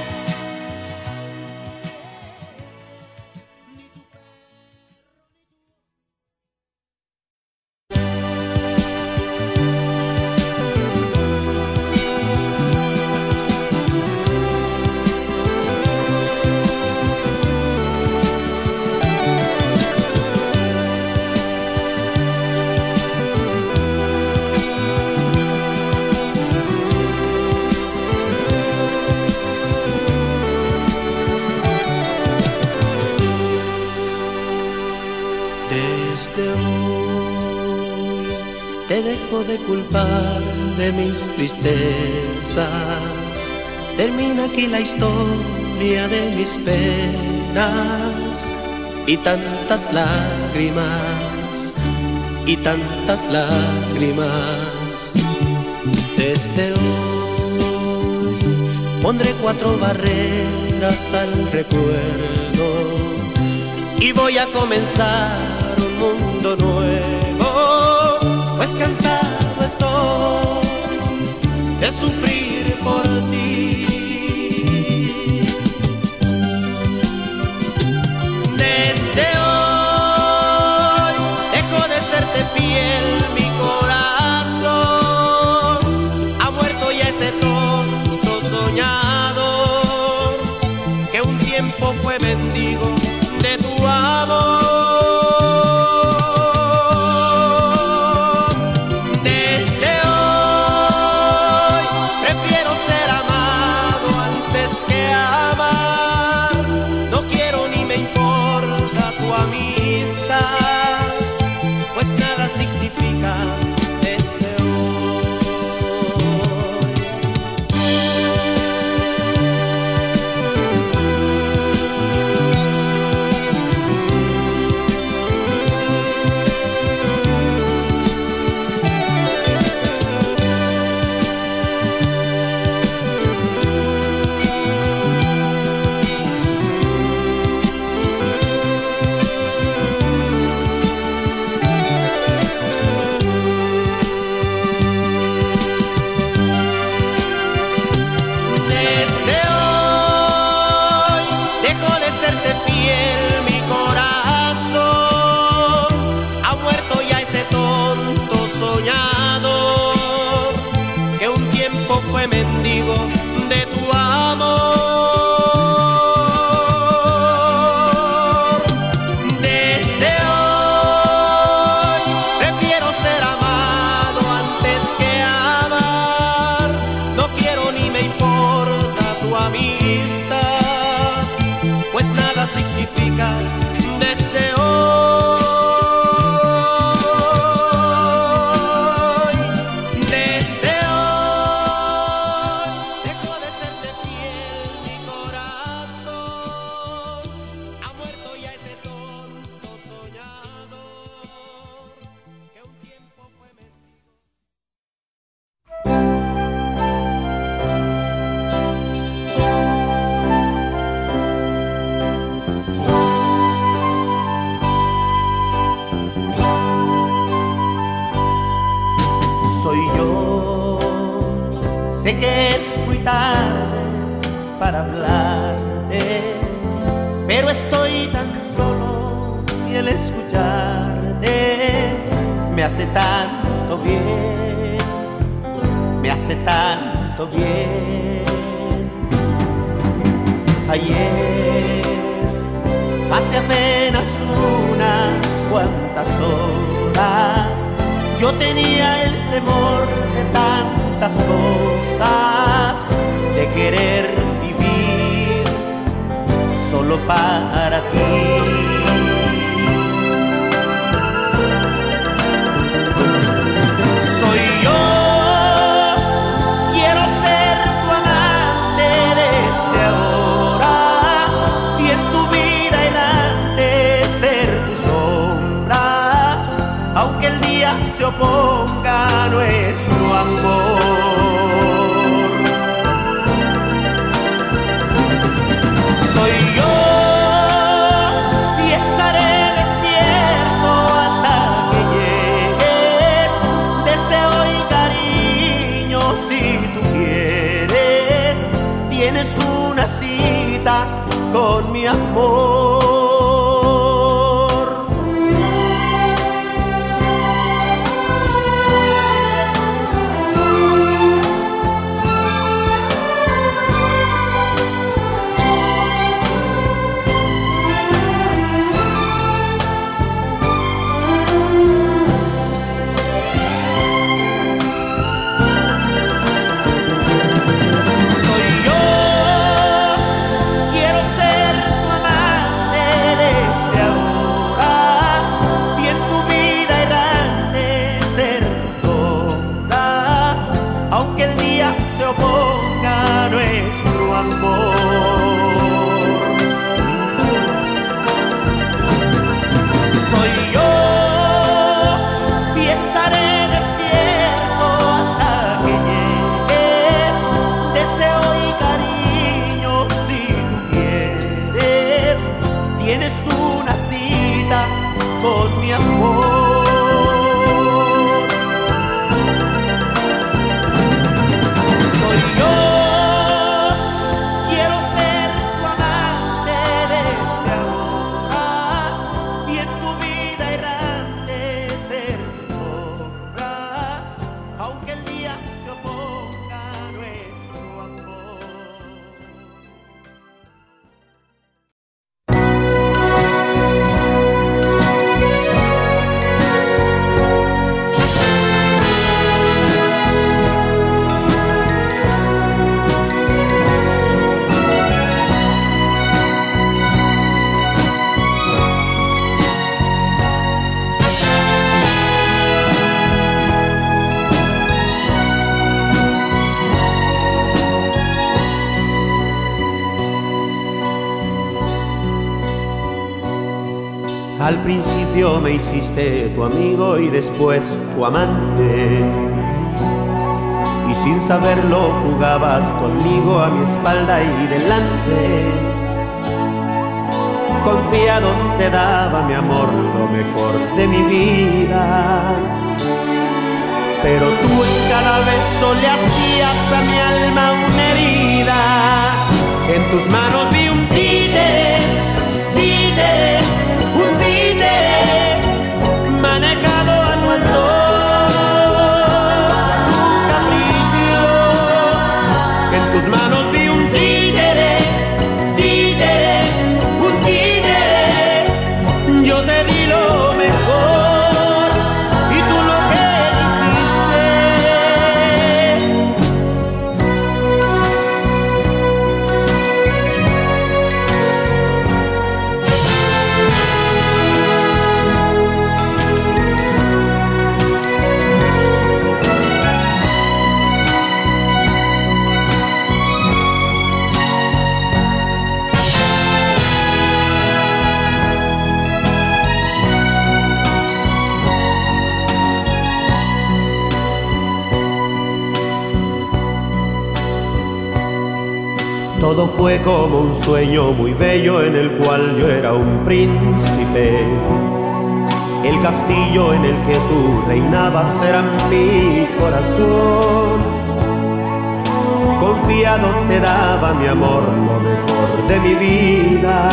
[SPEAKER 1] Desde hoy te dejo de culpar de mis tristezas. Termina aquí la historia de mis penas y tantas lágrimas, y tantas lágrimas. Desde hoy pondré 4 barreras al recuerdo y voy a comenzar un mundo nuevo, pues cansado estoy de sufrir por ti. Desde hoy dejo de serte fiel, mi corazón ha muerto ya ese tonto soñador que un tiempo fue mendigo de tu amor. Desde hoy prefiero ser amado antes que amar. No quiero ni me importa tu amistad, pues nada significas desde hoy.
[SPEAKER 4] fue mendigo de tu amor. Desde hoy prefiero ser amado antes que amar. No quiero ni me importa tu amistad, pues nada significas desde hoy. Desde hoy dejó de serte fiel mi corazón. Ha muerto ya ese tonto soñador que un tiempo fue mendigo.
[SPEAKER 1] Soy yo, sé que es muy tarde para hablarte, pero estoy tan solo y el escucharte me hace tanto bien, me hace tanto bien. Ayer, hace apenas unas cuantas horas, yo tenía el temor de tantas cosas, de querer vivir solo para ti. Soy yo, quiero ser tu amante desde ahora, y en tu vida errante ser tu sombra, aunque el día se oponga a nuestro amor. Soy yo y estaré despierto hasta que llegues. Desde hoy, cariño, si tú quieres, tienes una cita con mi amor. Al principio me hiciste tu amigo y después tu amante, y sin saberlo jugabas conmigo a mi espalda y delante. Confiado te daba mi amor, lo mejor de mi vida, pero tú en cada beso le hacías a mi alma una herida. En tus manos vi un títere, títere, un títere manejado a tu antojo, tu capricho,
[SPEAKER 4] Todo fue como un sueño muy bello en el cual yo era un príncipe. El castillo en el que tú reinabas era mi corazón. Confiado te daba mi amor, lo mejor de mi vida.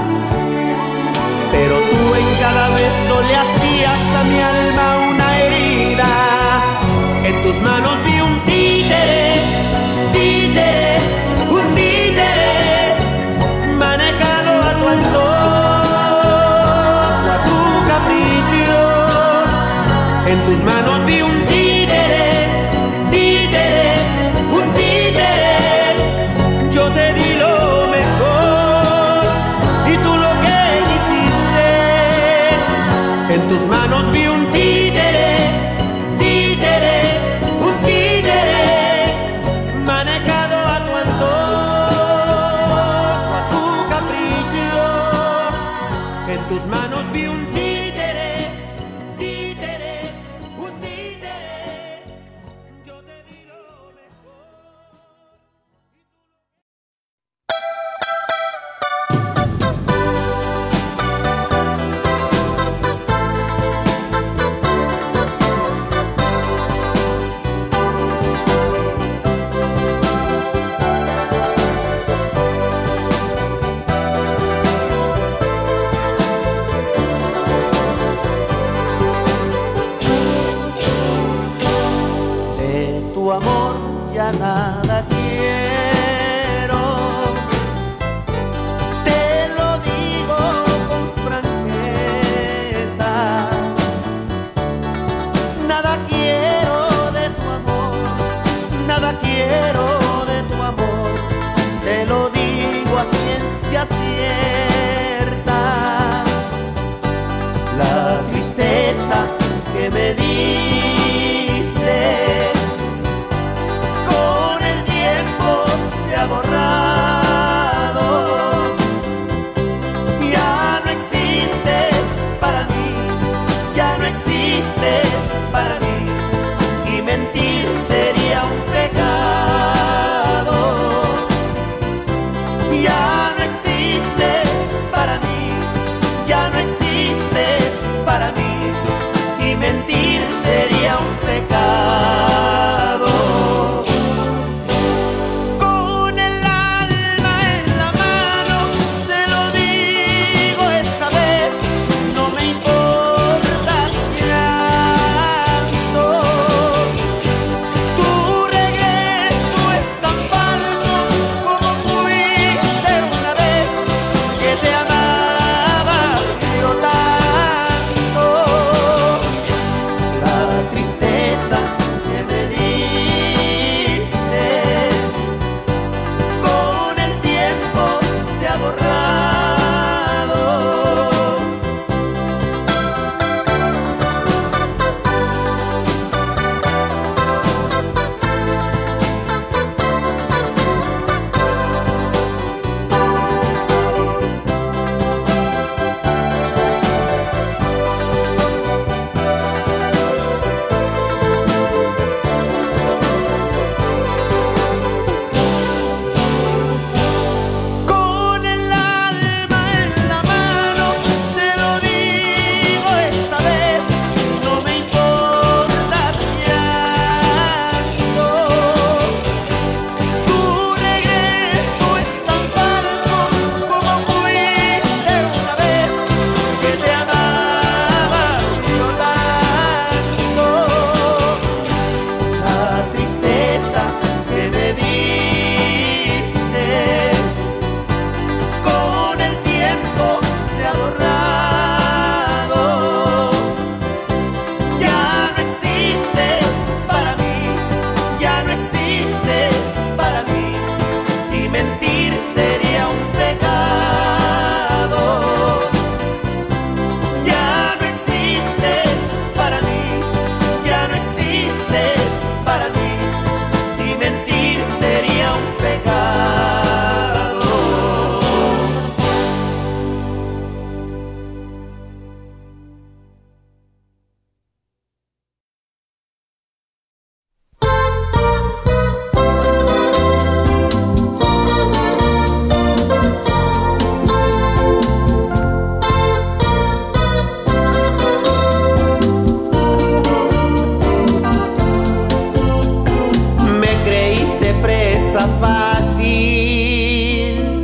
[SPEAKER 4] Pero tú en cada beso le hacías a mi alma una herida. En tus manos vi un títere, títere, un títere, manejado a tu antojo, a tu capricho. En tus manos vi un títere, títere, un títere. Yo te di lo mejor y tú lo que quisiste. En tus manos vi un títere, títere, un títere, manejado a tu antojo, a tu capricho. En tus manos vi un títere, títere, un títere. Yo te di lo mejor. Tu amor ya nada quiero, te lo digo con franqueza. Nada quiero de tu amor, nada quiero de tu amor, te lo digo a ciencia cierta. La tristeza que me diste se ha borrado, ya no existes para mí, ya no existes para mí, y mentir sería un pecado. Ya no existes para mí, ya no existes para mí, y mentir sería un pecado. presa fácil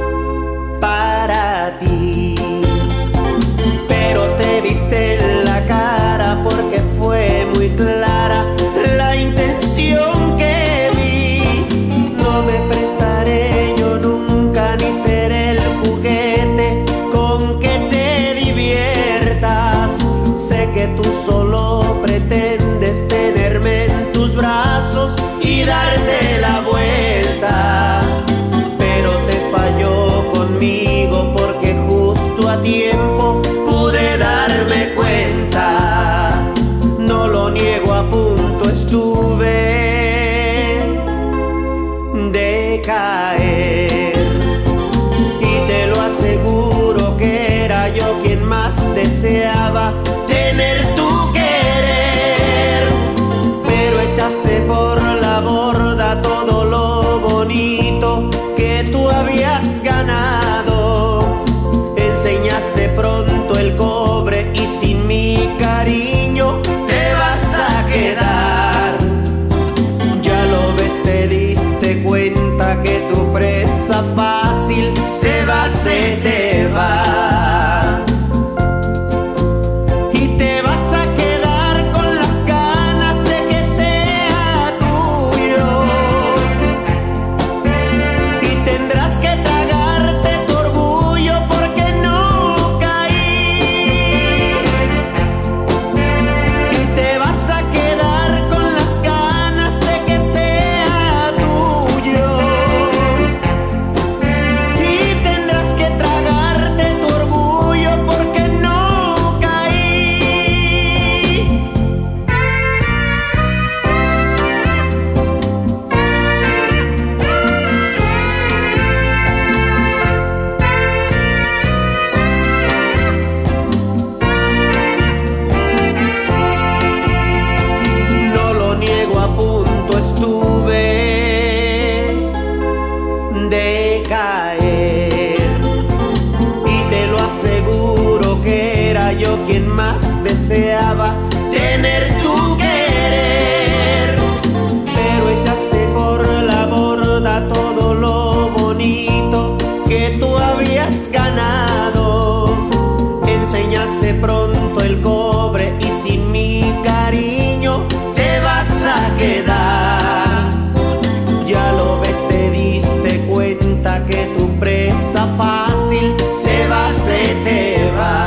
[SPEAKER 4] para ti, pero te viste en la cara porque fue muy clara la intención que vi. No me prestaré yo nunca ni seré el juguete con que te diviertas. Sé que tú solo pretendes tenerme en tus brazos y darte la vuelta, pero te falló conmigo porque justo a tiempo pude darme cuenta. No lo niego, a punto estuve de caer, y te lo aseguro que era yo quien más deseaba tener tu querer, pero echaste por la borda todo lo bonito que tú habías ganado. Enseñaste pronto el cobre y sin mi cariño te vas a quedar. Ya lo ves, te diste cuenta que tu presa fácil se va, se te va. Deseaba tener tu querer, pero echaste por la borda todo lo bonito que tú habías ganado. Enseñaste pronto el cobre y sin mi cariño te vas a quedar. Ya lo ves, te diste cuenta que tu presa fácil se va, se te va.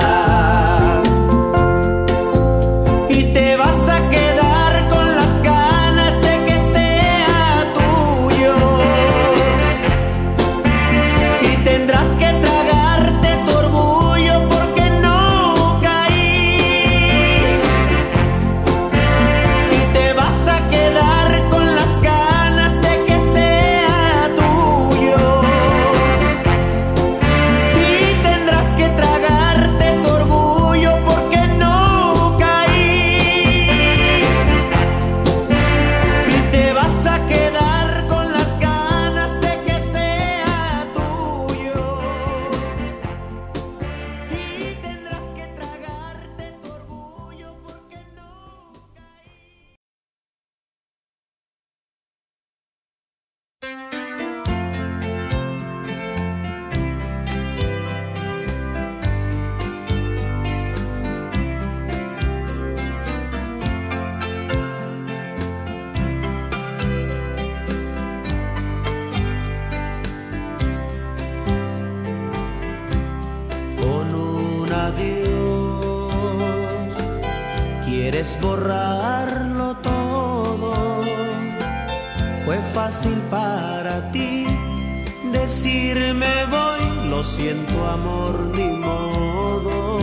[SPEAKER 4] Quieres borrarlo todo, fue fácil para ti decirme voy, lo siento amor, ni modo,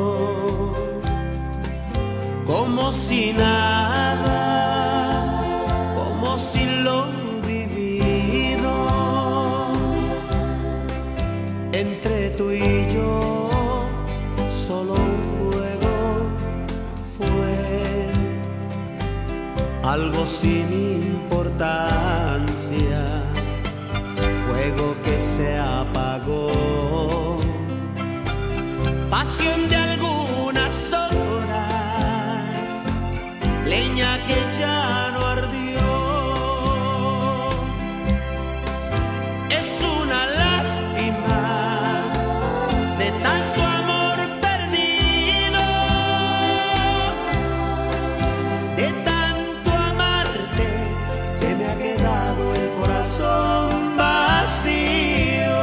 [SPEAKER 4] como si nada, como si lo vivido entre tú y yo solo algo sin importancia, fuego que se apagó, pasión de algunas horas, leña que ya no ardió, quedado el corazón vacío.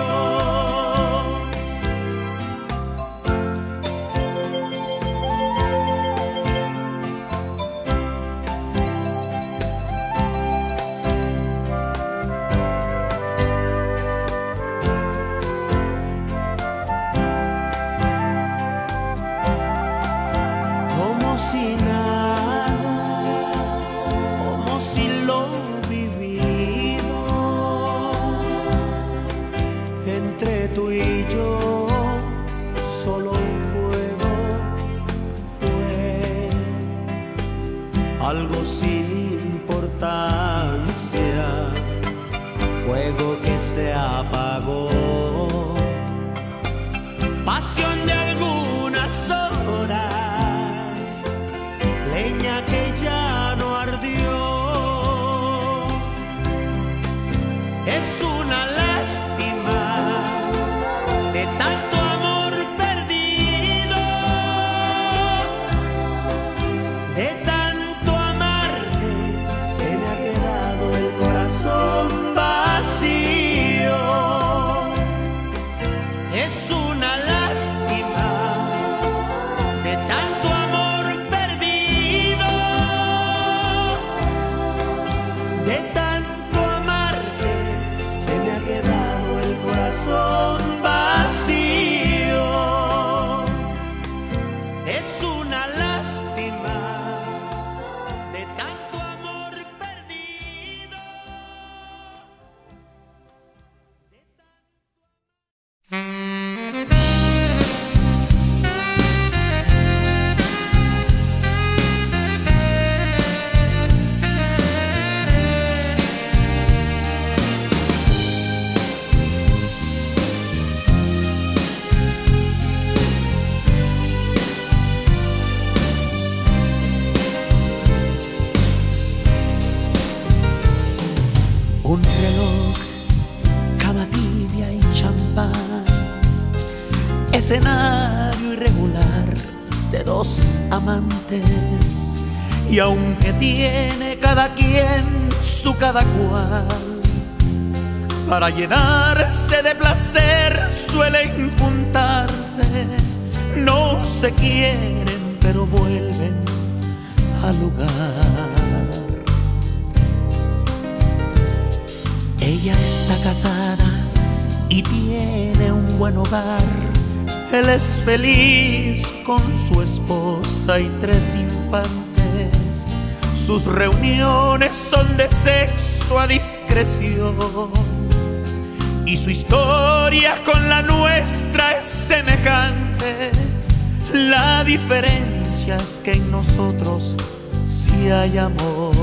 [SPEAKER 4] Como si nada, como si lo vivido entre tú y yo solo un juego fue, algo sin importancia, fuego que se apagó, pasión de algunas horas, leña que ya no ardió. Es una lástima de tanto amor perdido, de tanto amarte se me ha quedado el corazón vacío. Es una lástima de tanto amor perdido, de tanto amarte se me ha quedado el corazón vacío. Es una lástima de tanto amor perdido.
[SPEAKER 3] Un reloj, cama tibia y champán, escenario irregular de dos amantes. Y aunque tiene cada quien su cada cual, para llenarse de placer suelen juntarse. No se quieren pero vuelven al lugar. Ella está casada y tiene un buen hogar. Él es feliz con su esposa y 3 infantes. Sus reuniones son de sexo a discreción y su historia con la nuestra es semejante. La diferencia es que en nosotros sí hay amor.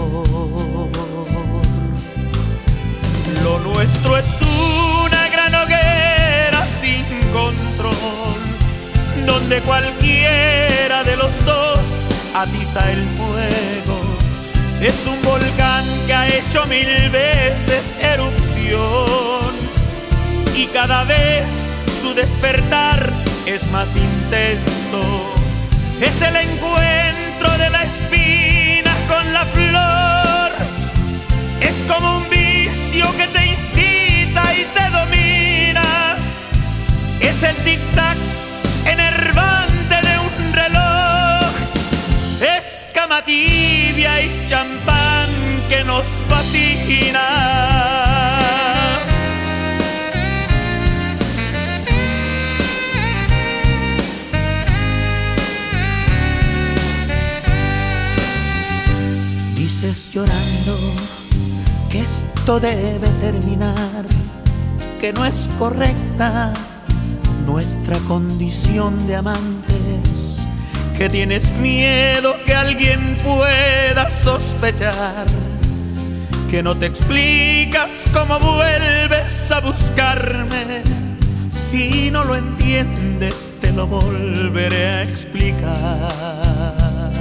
[SPEAKER 3] Lo nuestro es una gran hoguera sin control, donde cualquiera de los dos atiza el fuego. Es un volcán que ha hecho 1000 veces erupción y cada vez su despertar es más intenso. Es el encuentro de la espina con la flor. Es como un vicio que te incita y te domina. Es el tic-tac enervante de un reloj. Es cama tibia y champán que nos fascina. Dices llorando que esto debe terminar, que no es correcta nuestra condición de amantes, que tienes miedo que alguien pueda sospechar, que no te explicas cómo vuelves a buscarme. Si no lo entiendes, te lo volveré a explicar.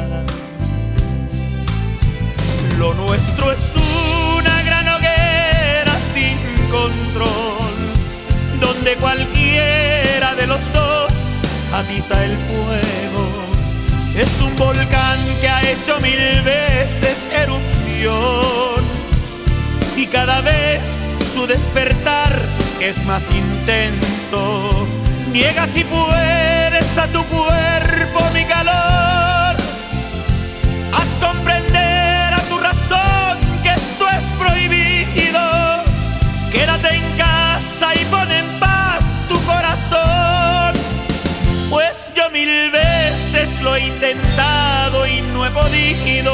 [SPEAKER 3] Lo nuestro es una gran hoguera sin control, donde cualquiera de los dos atiza el fuego. Es un volcán que ha hecho 1000 veces erupción y cada vez su despertar es más intenso. Niega si puedes a tu cuerpo mi calor. Haz comprender a tu razón que esto es prohibido. Quédate en casa y pon en paz tu corazón. Pues yo 1000 veces lo he intentado y no he podido.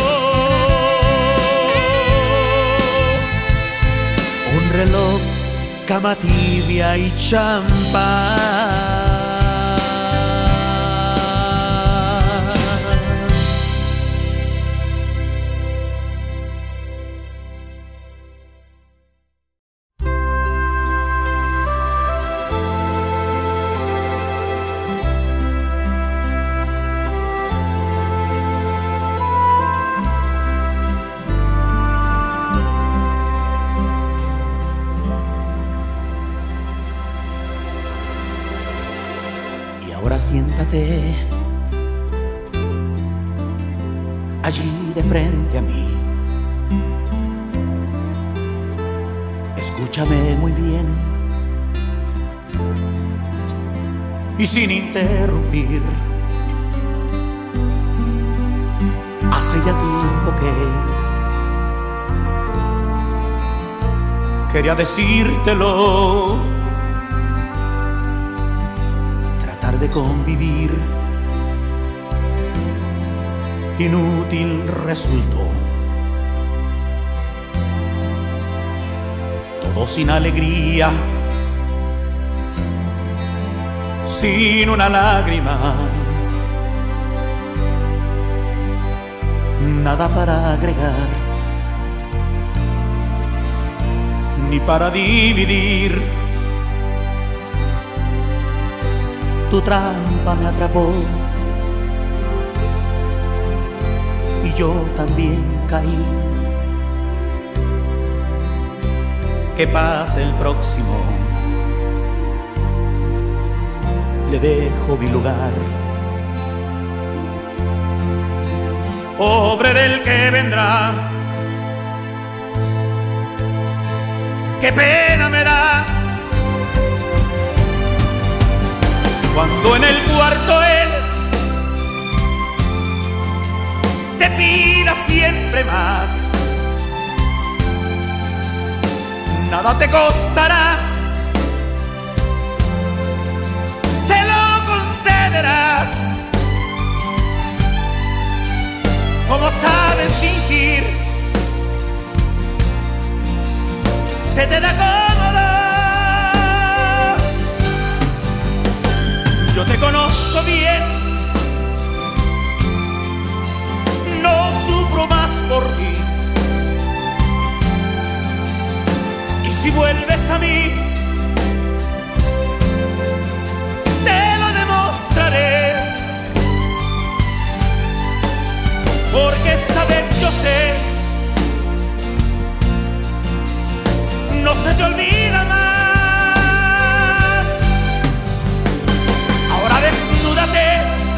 [SPEAKER 3] Un reloj, cama tibia y champán. Ahora siéntate allí de frente a mí. Escúchame muy bien y sin interrumpir. Hace ya tiempo que quería decírtelo. De convivir inútil resultó. Todo sin alegría, sin una lágrima, nada para agregar ni para dividir. Tu trampa me atrapó y yo también caí. Que pase el próximo, le dejo mi lugar. Pobre del que vendrá, qué pena me da cuando en el cuarto él te pida siempre más. Nada te costará, se lo concederás. Como sabes fingir, se te da cómodo. Yo te conozco bien, no sufro más por ti. Y si vuelves a mí, te lo demostraré. Porque esta vez yo sé, no se te olvida más. Desnúdate,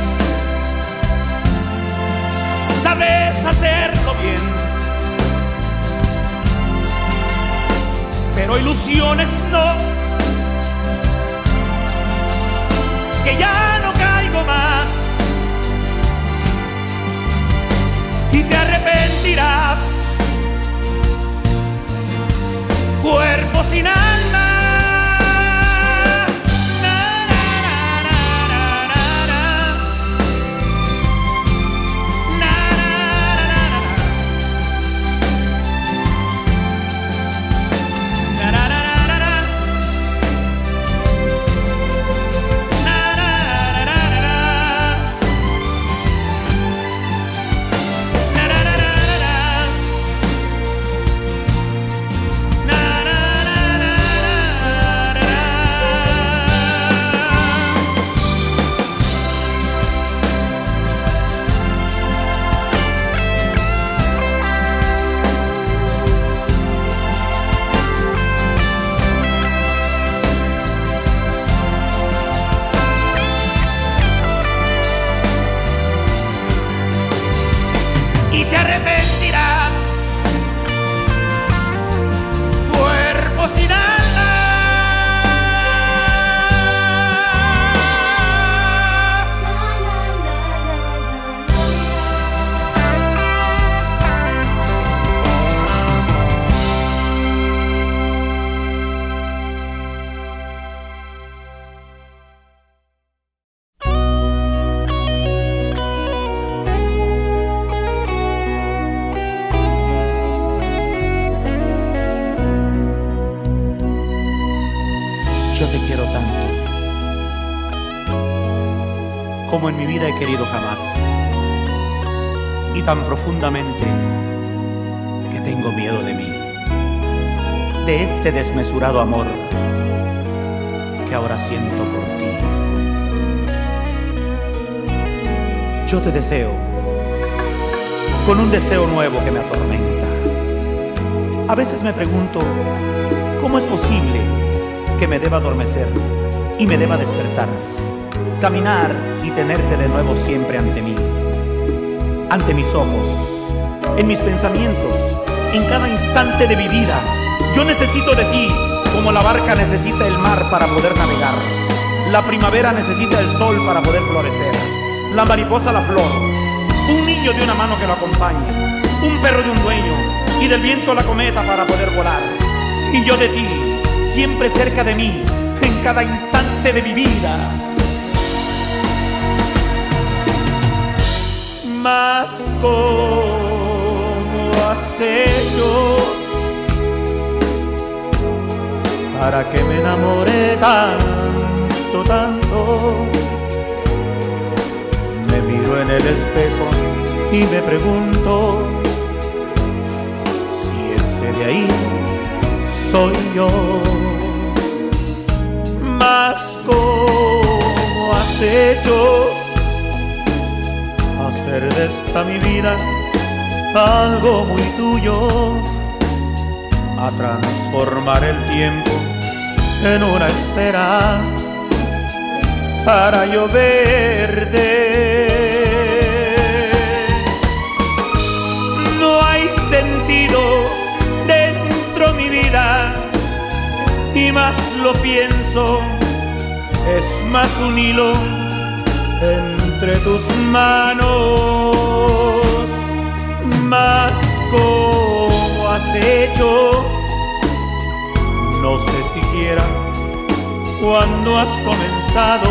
[SPEAKER 3] sabes hacerlo bien, pero ilusiones no, que ya no caigo más y te arrepentirás. Cuerpo sin alma, Yo te quiero tanto como en mi vida he querido jamás, y tan profundamente que tengo miedo de mí, de este desmesurado amor que ahora siento por ti. Yo te deseo con un deseo nuevo que me atormenta. A veces me pregunto, ¿cómo es posible que me deba adormecer y me deba despertar, caminar y tenerte de nuevo siempre ante mí, ante mis ojos, en mis pensamientos, en cada instante de mi vida? Yo necesito de ti como la barca necesita el mar para poder navegar, la primavera necesita el sol para poder florecer, la mariposa la flor, un niño de una mano que lo acompañe, un perro de un dueño, y del viento la cometa para poder volar. Y yo de ti, siempre cerca de mí, en cada instante de mi vida. Mas ¿cómo has hecho para que me enamore tanto, tanto? Me miro en el espejo y me pregunto si ese de ahí soy yo. Mas ¿cómo has hecho hacer de esta mi vida algo muy tuyo, a transformar el tiempo en una espera para yo verte? No hay sentido dentro mi vida, y más lo pienso, es más un hilo entre tus manos. Mas ¿cómo has hecho? No sé siquiera cuándo has comenzado.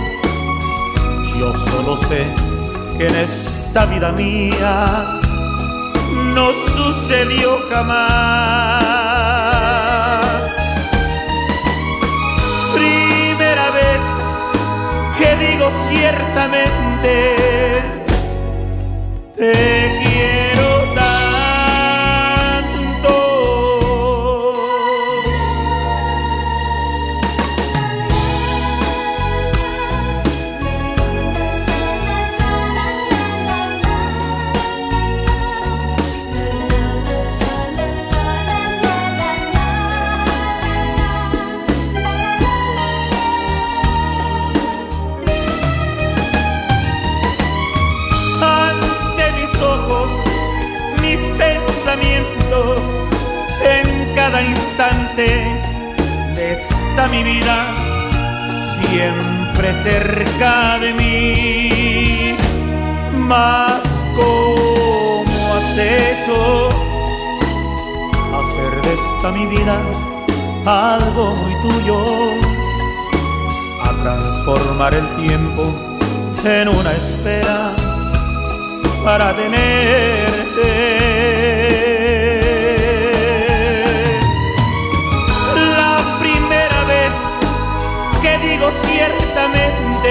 [SPEAKER 3] Yo solo sé que en esta vida mía no sucedió jamás. Primera vez que digo ciertamente te quiero tanto. En cada instante de esta mi vida, siempre cerca de mí. Mas ¿cómo has hecho hacer de esta mi vida algo muy tuyo, a transformar el tiempo en una espera para tenerte? Digo ciertamente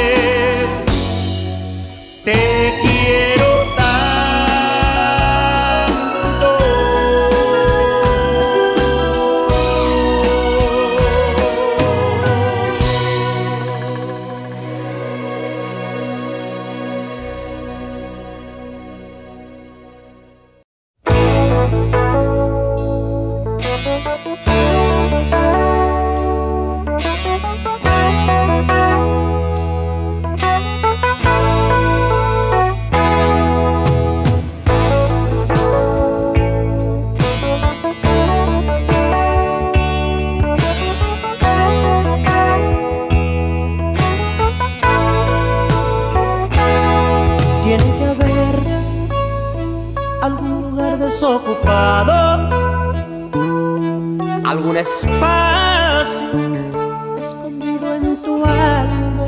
[SPEAKER 3] te quiero tanto. Desocupado, algún espacio escondido en tu alma,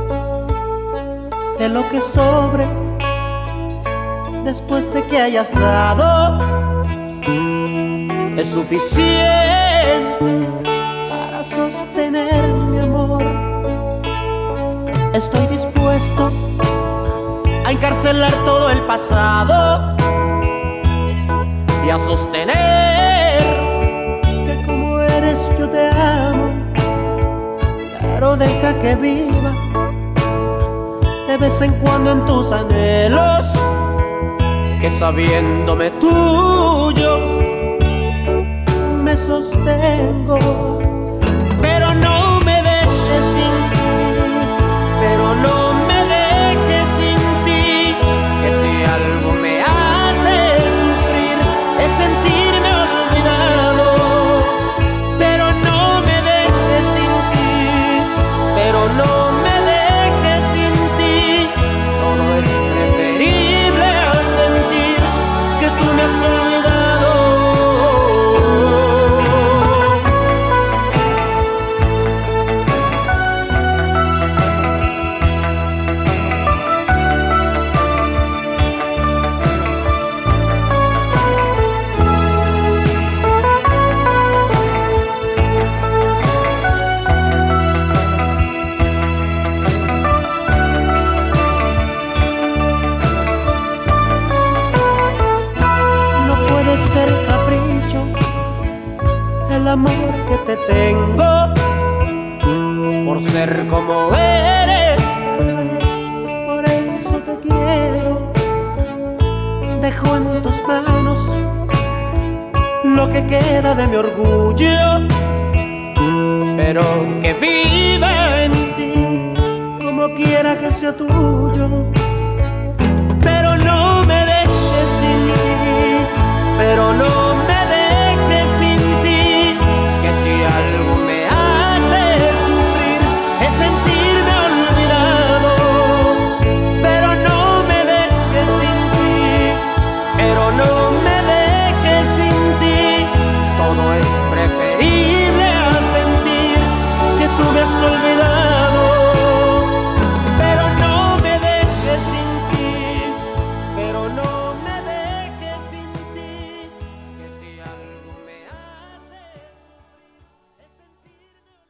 [SPEAKER 3] de lo que sobre después de que hayas dado es suficiente para sostenerme
[SPEAKER 4] Estoy dispuesto a encarcelar todo el pasado y a sostener que como eres yo te amo, pero deja que viva de vez en cuando en tus anhelos, que sabiéndome tuyo me sostengo. Pero no me dejes sin ti, pero no me dejes sin ti, que si algo me hace sufrir es sentirme olvidado. Pero no me dejes sin ti, pero no me dejes sin ti, todo es preferible a sentir que tú me has olvidado. Ser capricho el amor que te tengo, por ser como eres, por eso te quiero. Dejo en tus manos lo que queda de mi orgullo, pero que viva en ti como quiera que sea tuyo. Pero no me dejes sin ti, pero no me dejes sin ti, que si algo me hace sufrir es sentirme olvidado. Pero no me dejes sin ti, pero no me dejes sin ti, todo es preferible a sentir que tú me has olvidado. Pero no me dejes sin ti, pero no me dejes sin ti, que si algo me hace es sentirme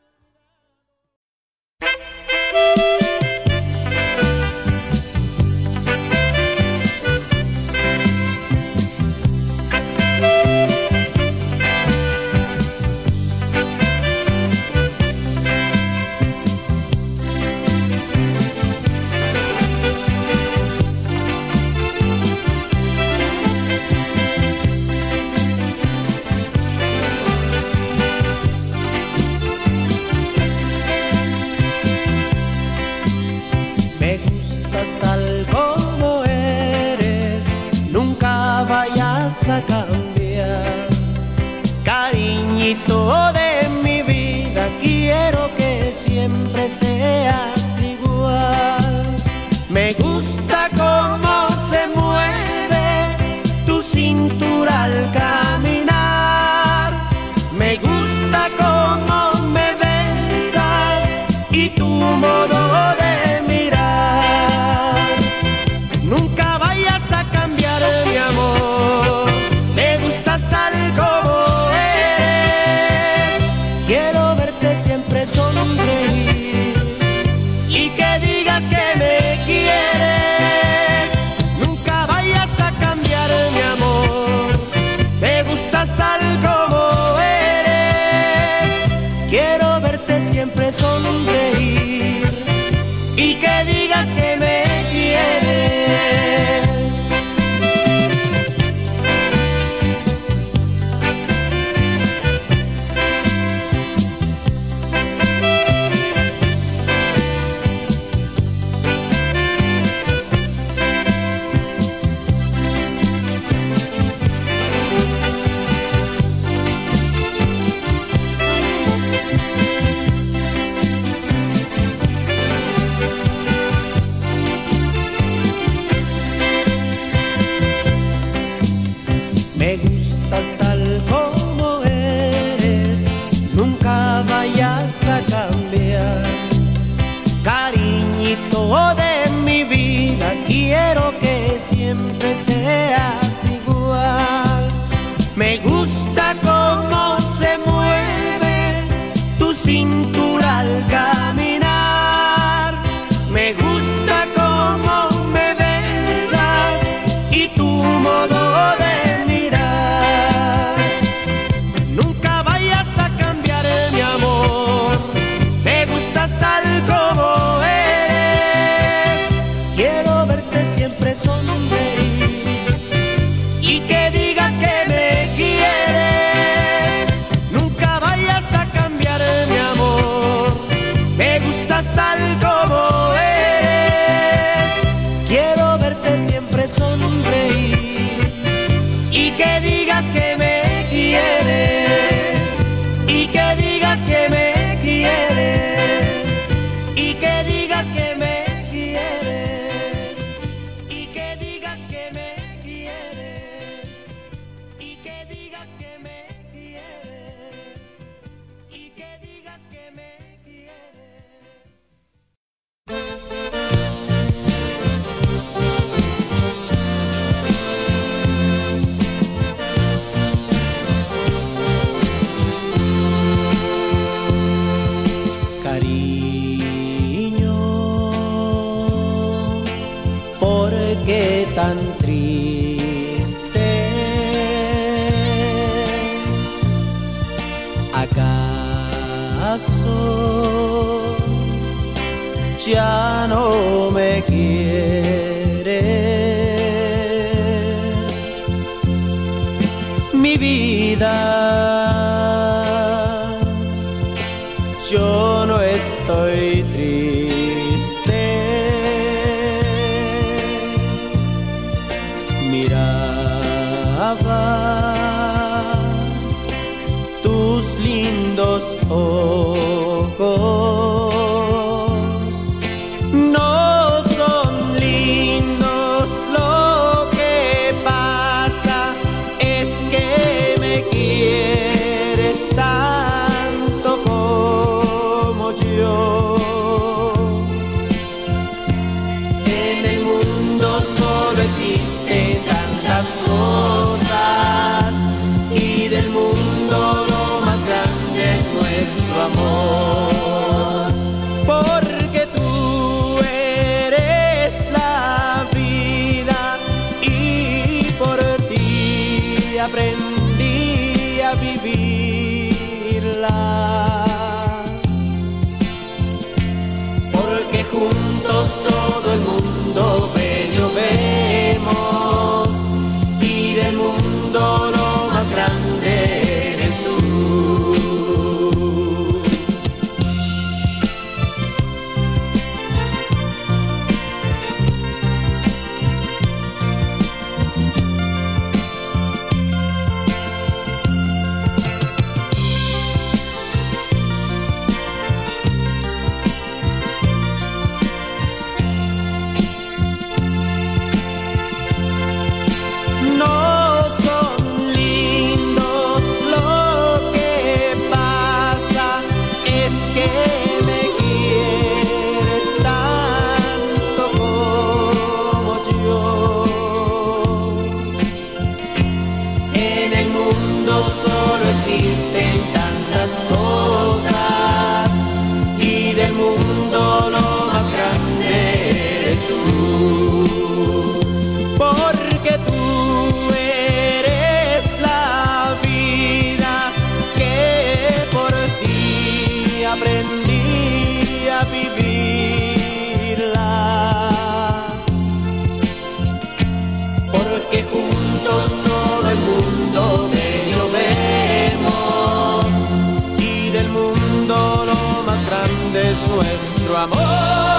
[SPEAKER 4] Me gustas tal como eres, nunca vayas a cambiar. Cariñito de mi vida, quiero que siempre seas igual. Me gusta cómo se mueve tu cintura al caminar. Me gusta cómo me besas y tu modo de nunca vayas a cambiar, mi amor. Me gustas tal como eres. Quiero verte siempre sonreír y que digas que me quieres. Nunca vayas a cambiar, mi amor. Me gustas tal como eres. Quiero verte siempre sonreír digas que me quieres, y que digas que me quieres, y que digas que me quieres, y que digas que me quieres, y que digas que me quieres.
[SPEAKER 1] Cariño, ¿por qué tan triste? ¿Acaso ya no me quieres? Mi vida, yo no estoy triste. Miraba tus lindos ojos, no son lindos, lo que pasa es que me quieres tanto como yo. En el mundo solo existen tantas cosas, y del mundo lo más grande es nuestro amor. Porque tú eres la vida y por ti aprendí a vivirla. Porque juntos todo el mundo bello vemos, y del mundo lo más grande eres tú. No son lindos, lo que pasa es que me quieres tanto como yo. En el mundo solo existen tantas cosas, y del mundo lo más grande eres tú. Porque tú eres la vida que por ti aprendí a vivirla. Porque juntos todo el mundo bello vemos, y del mundo lo más grande es nuestro amor.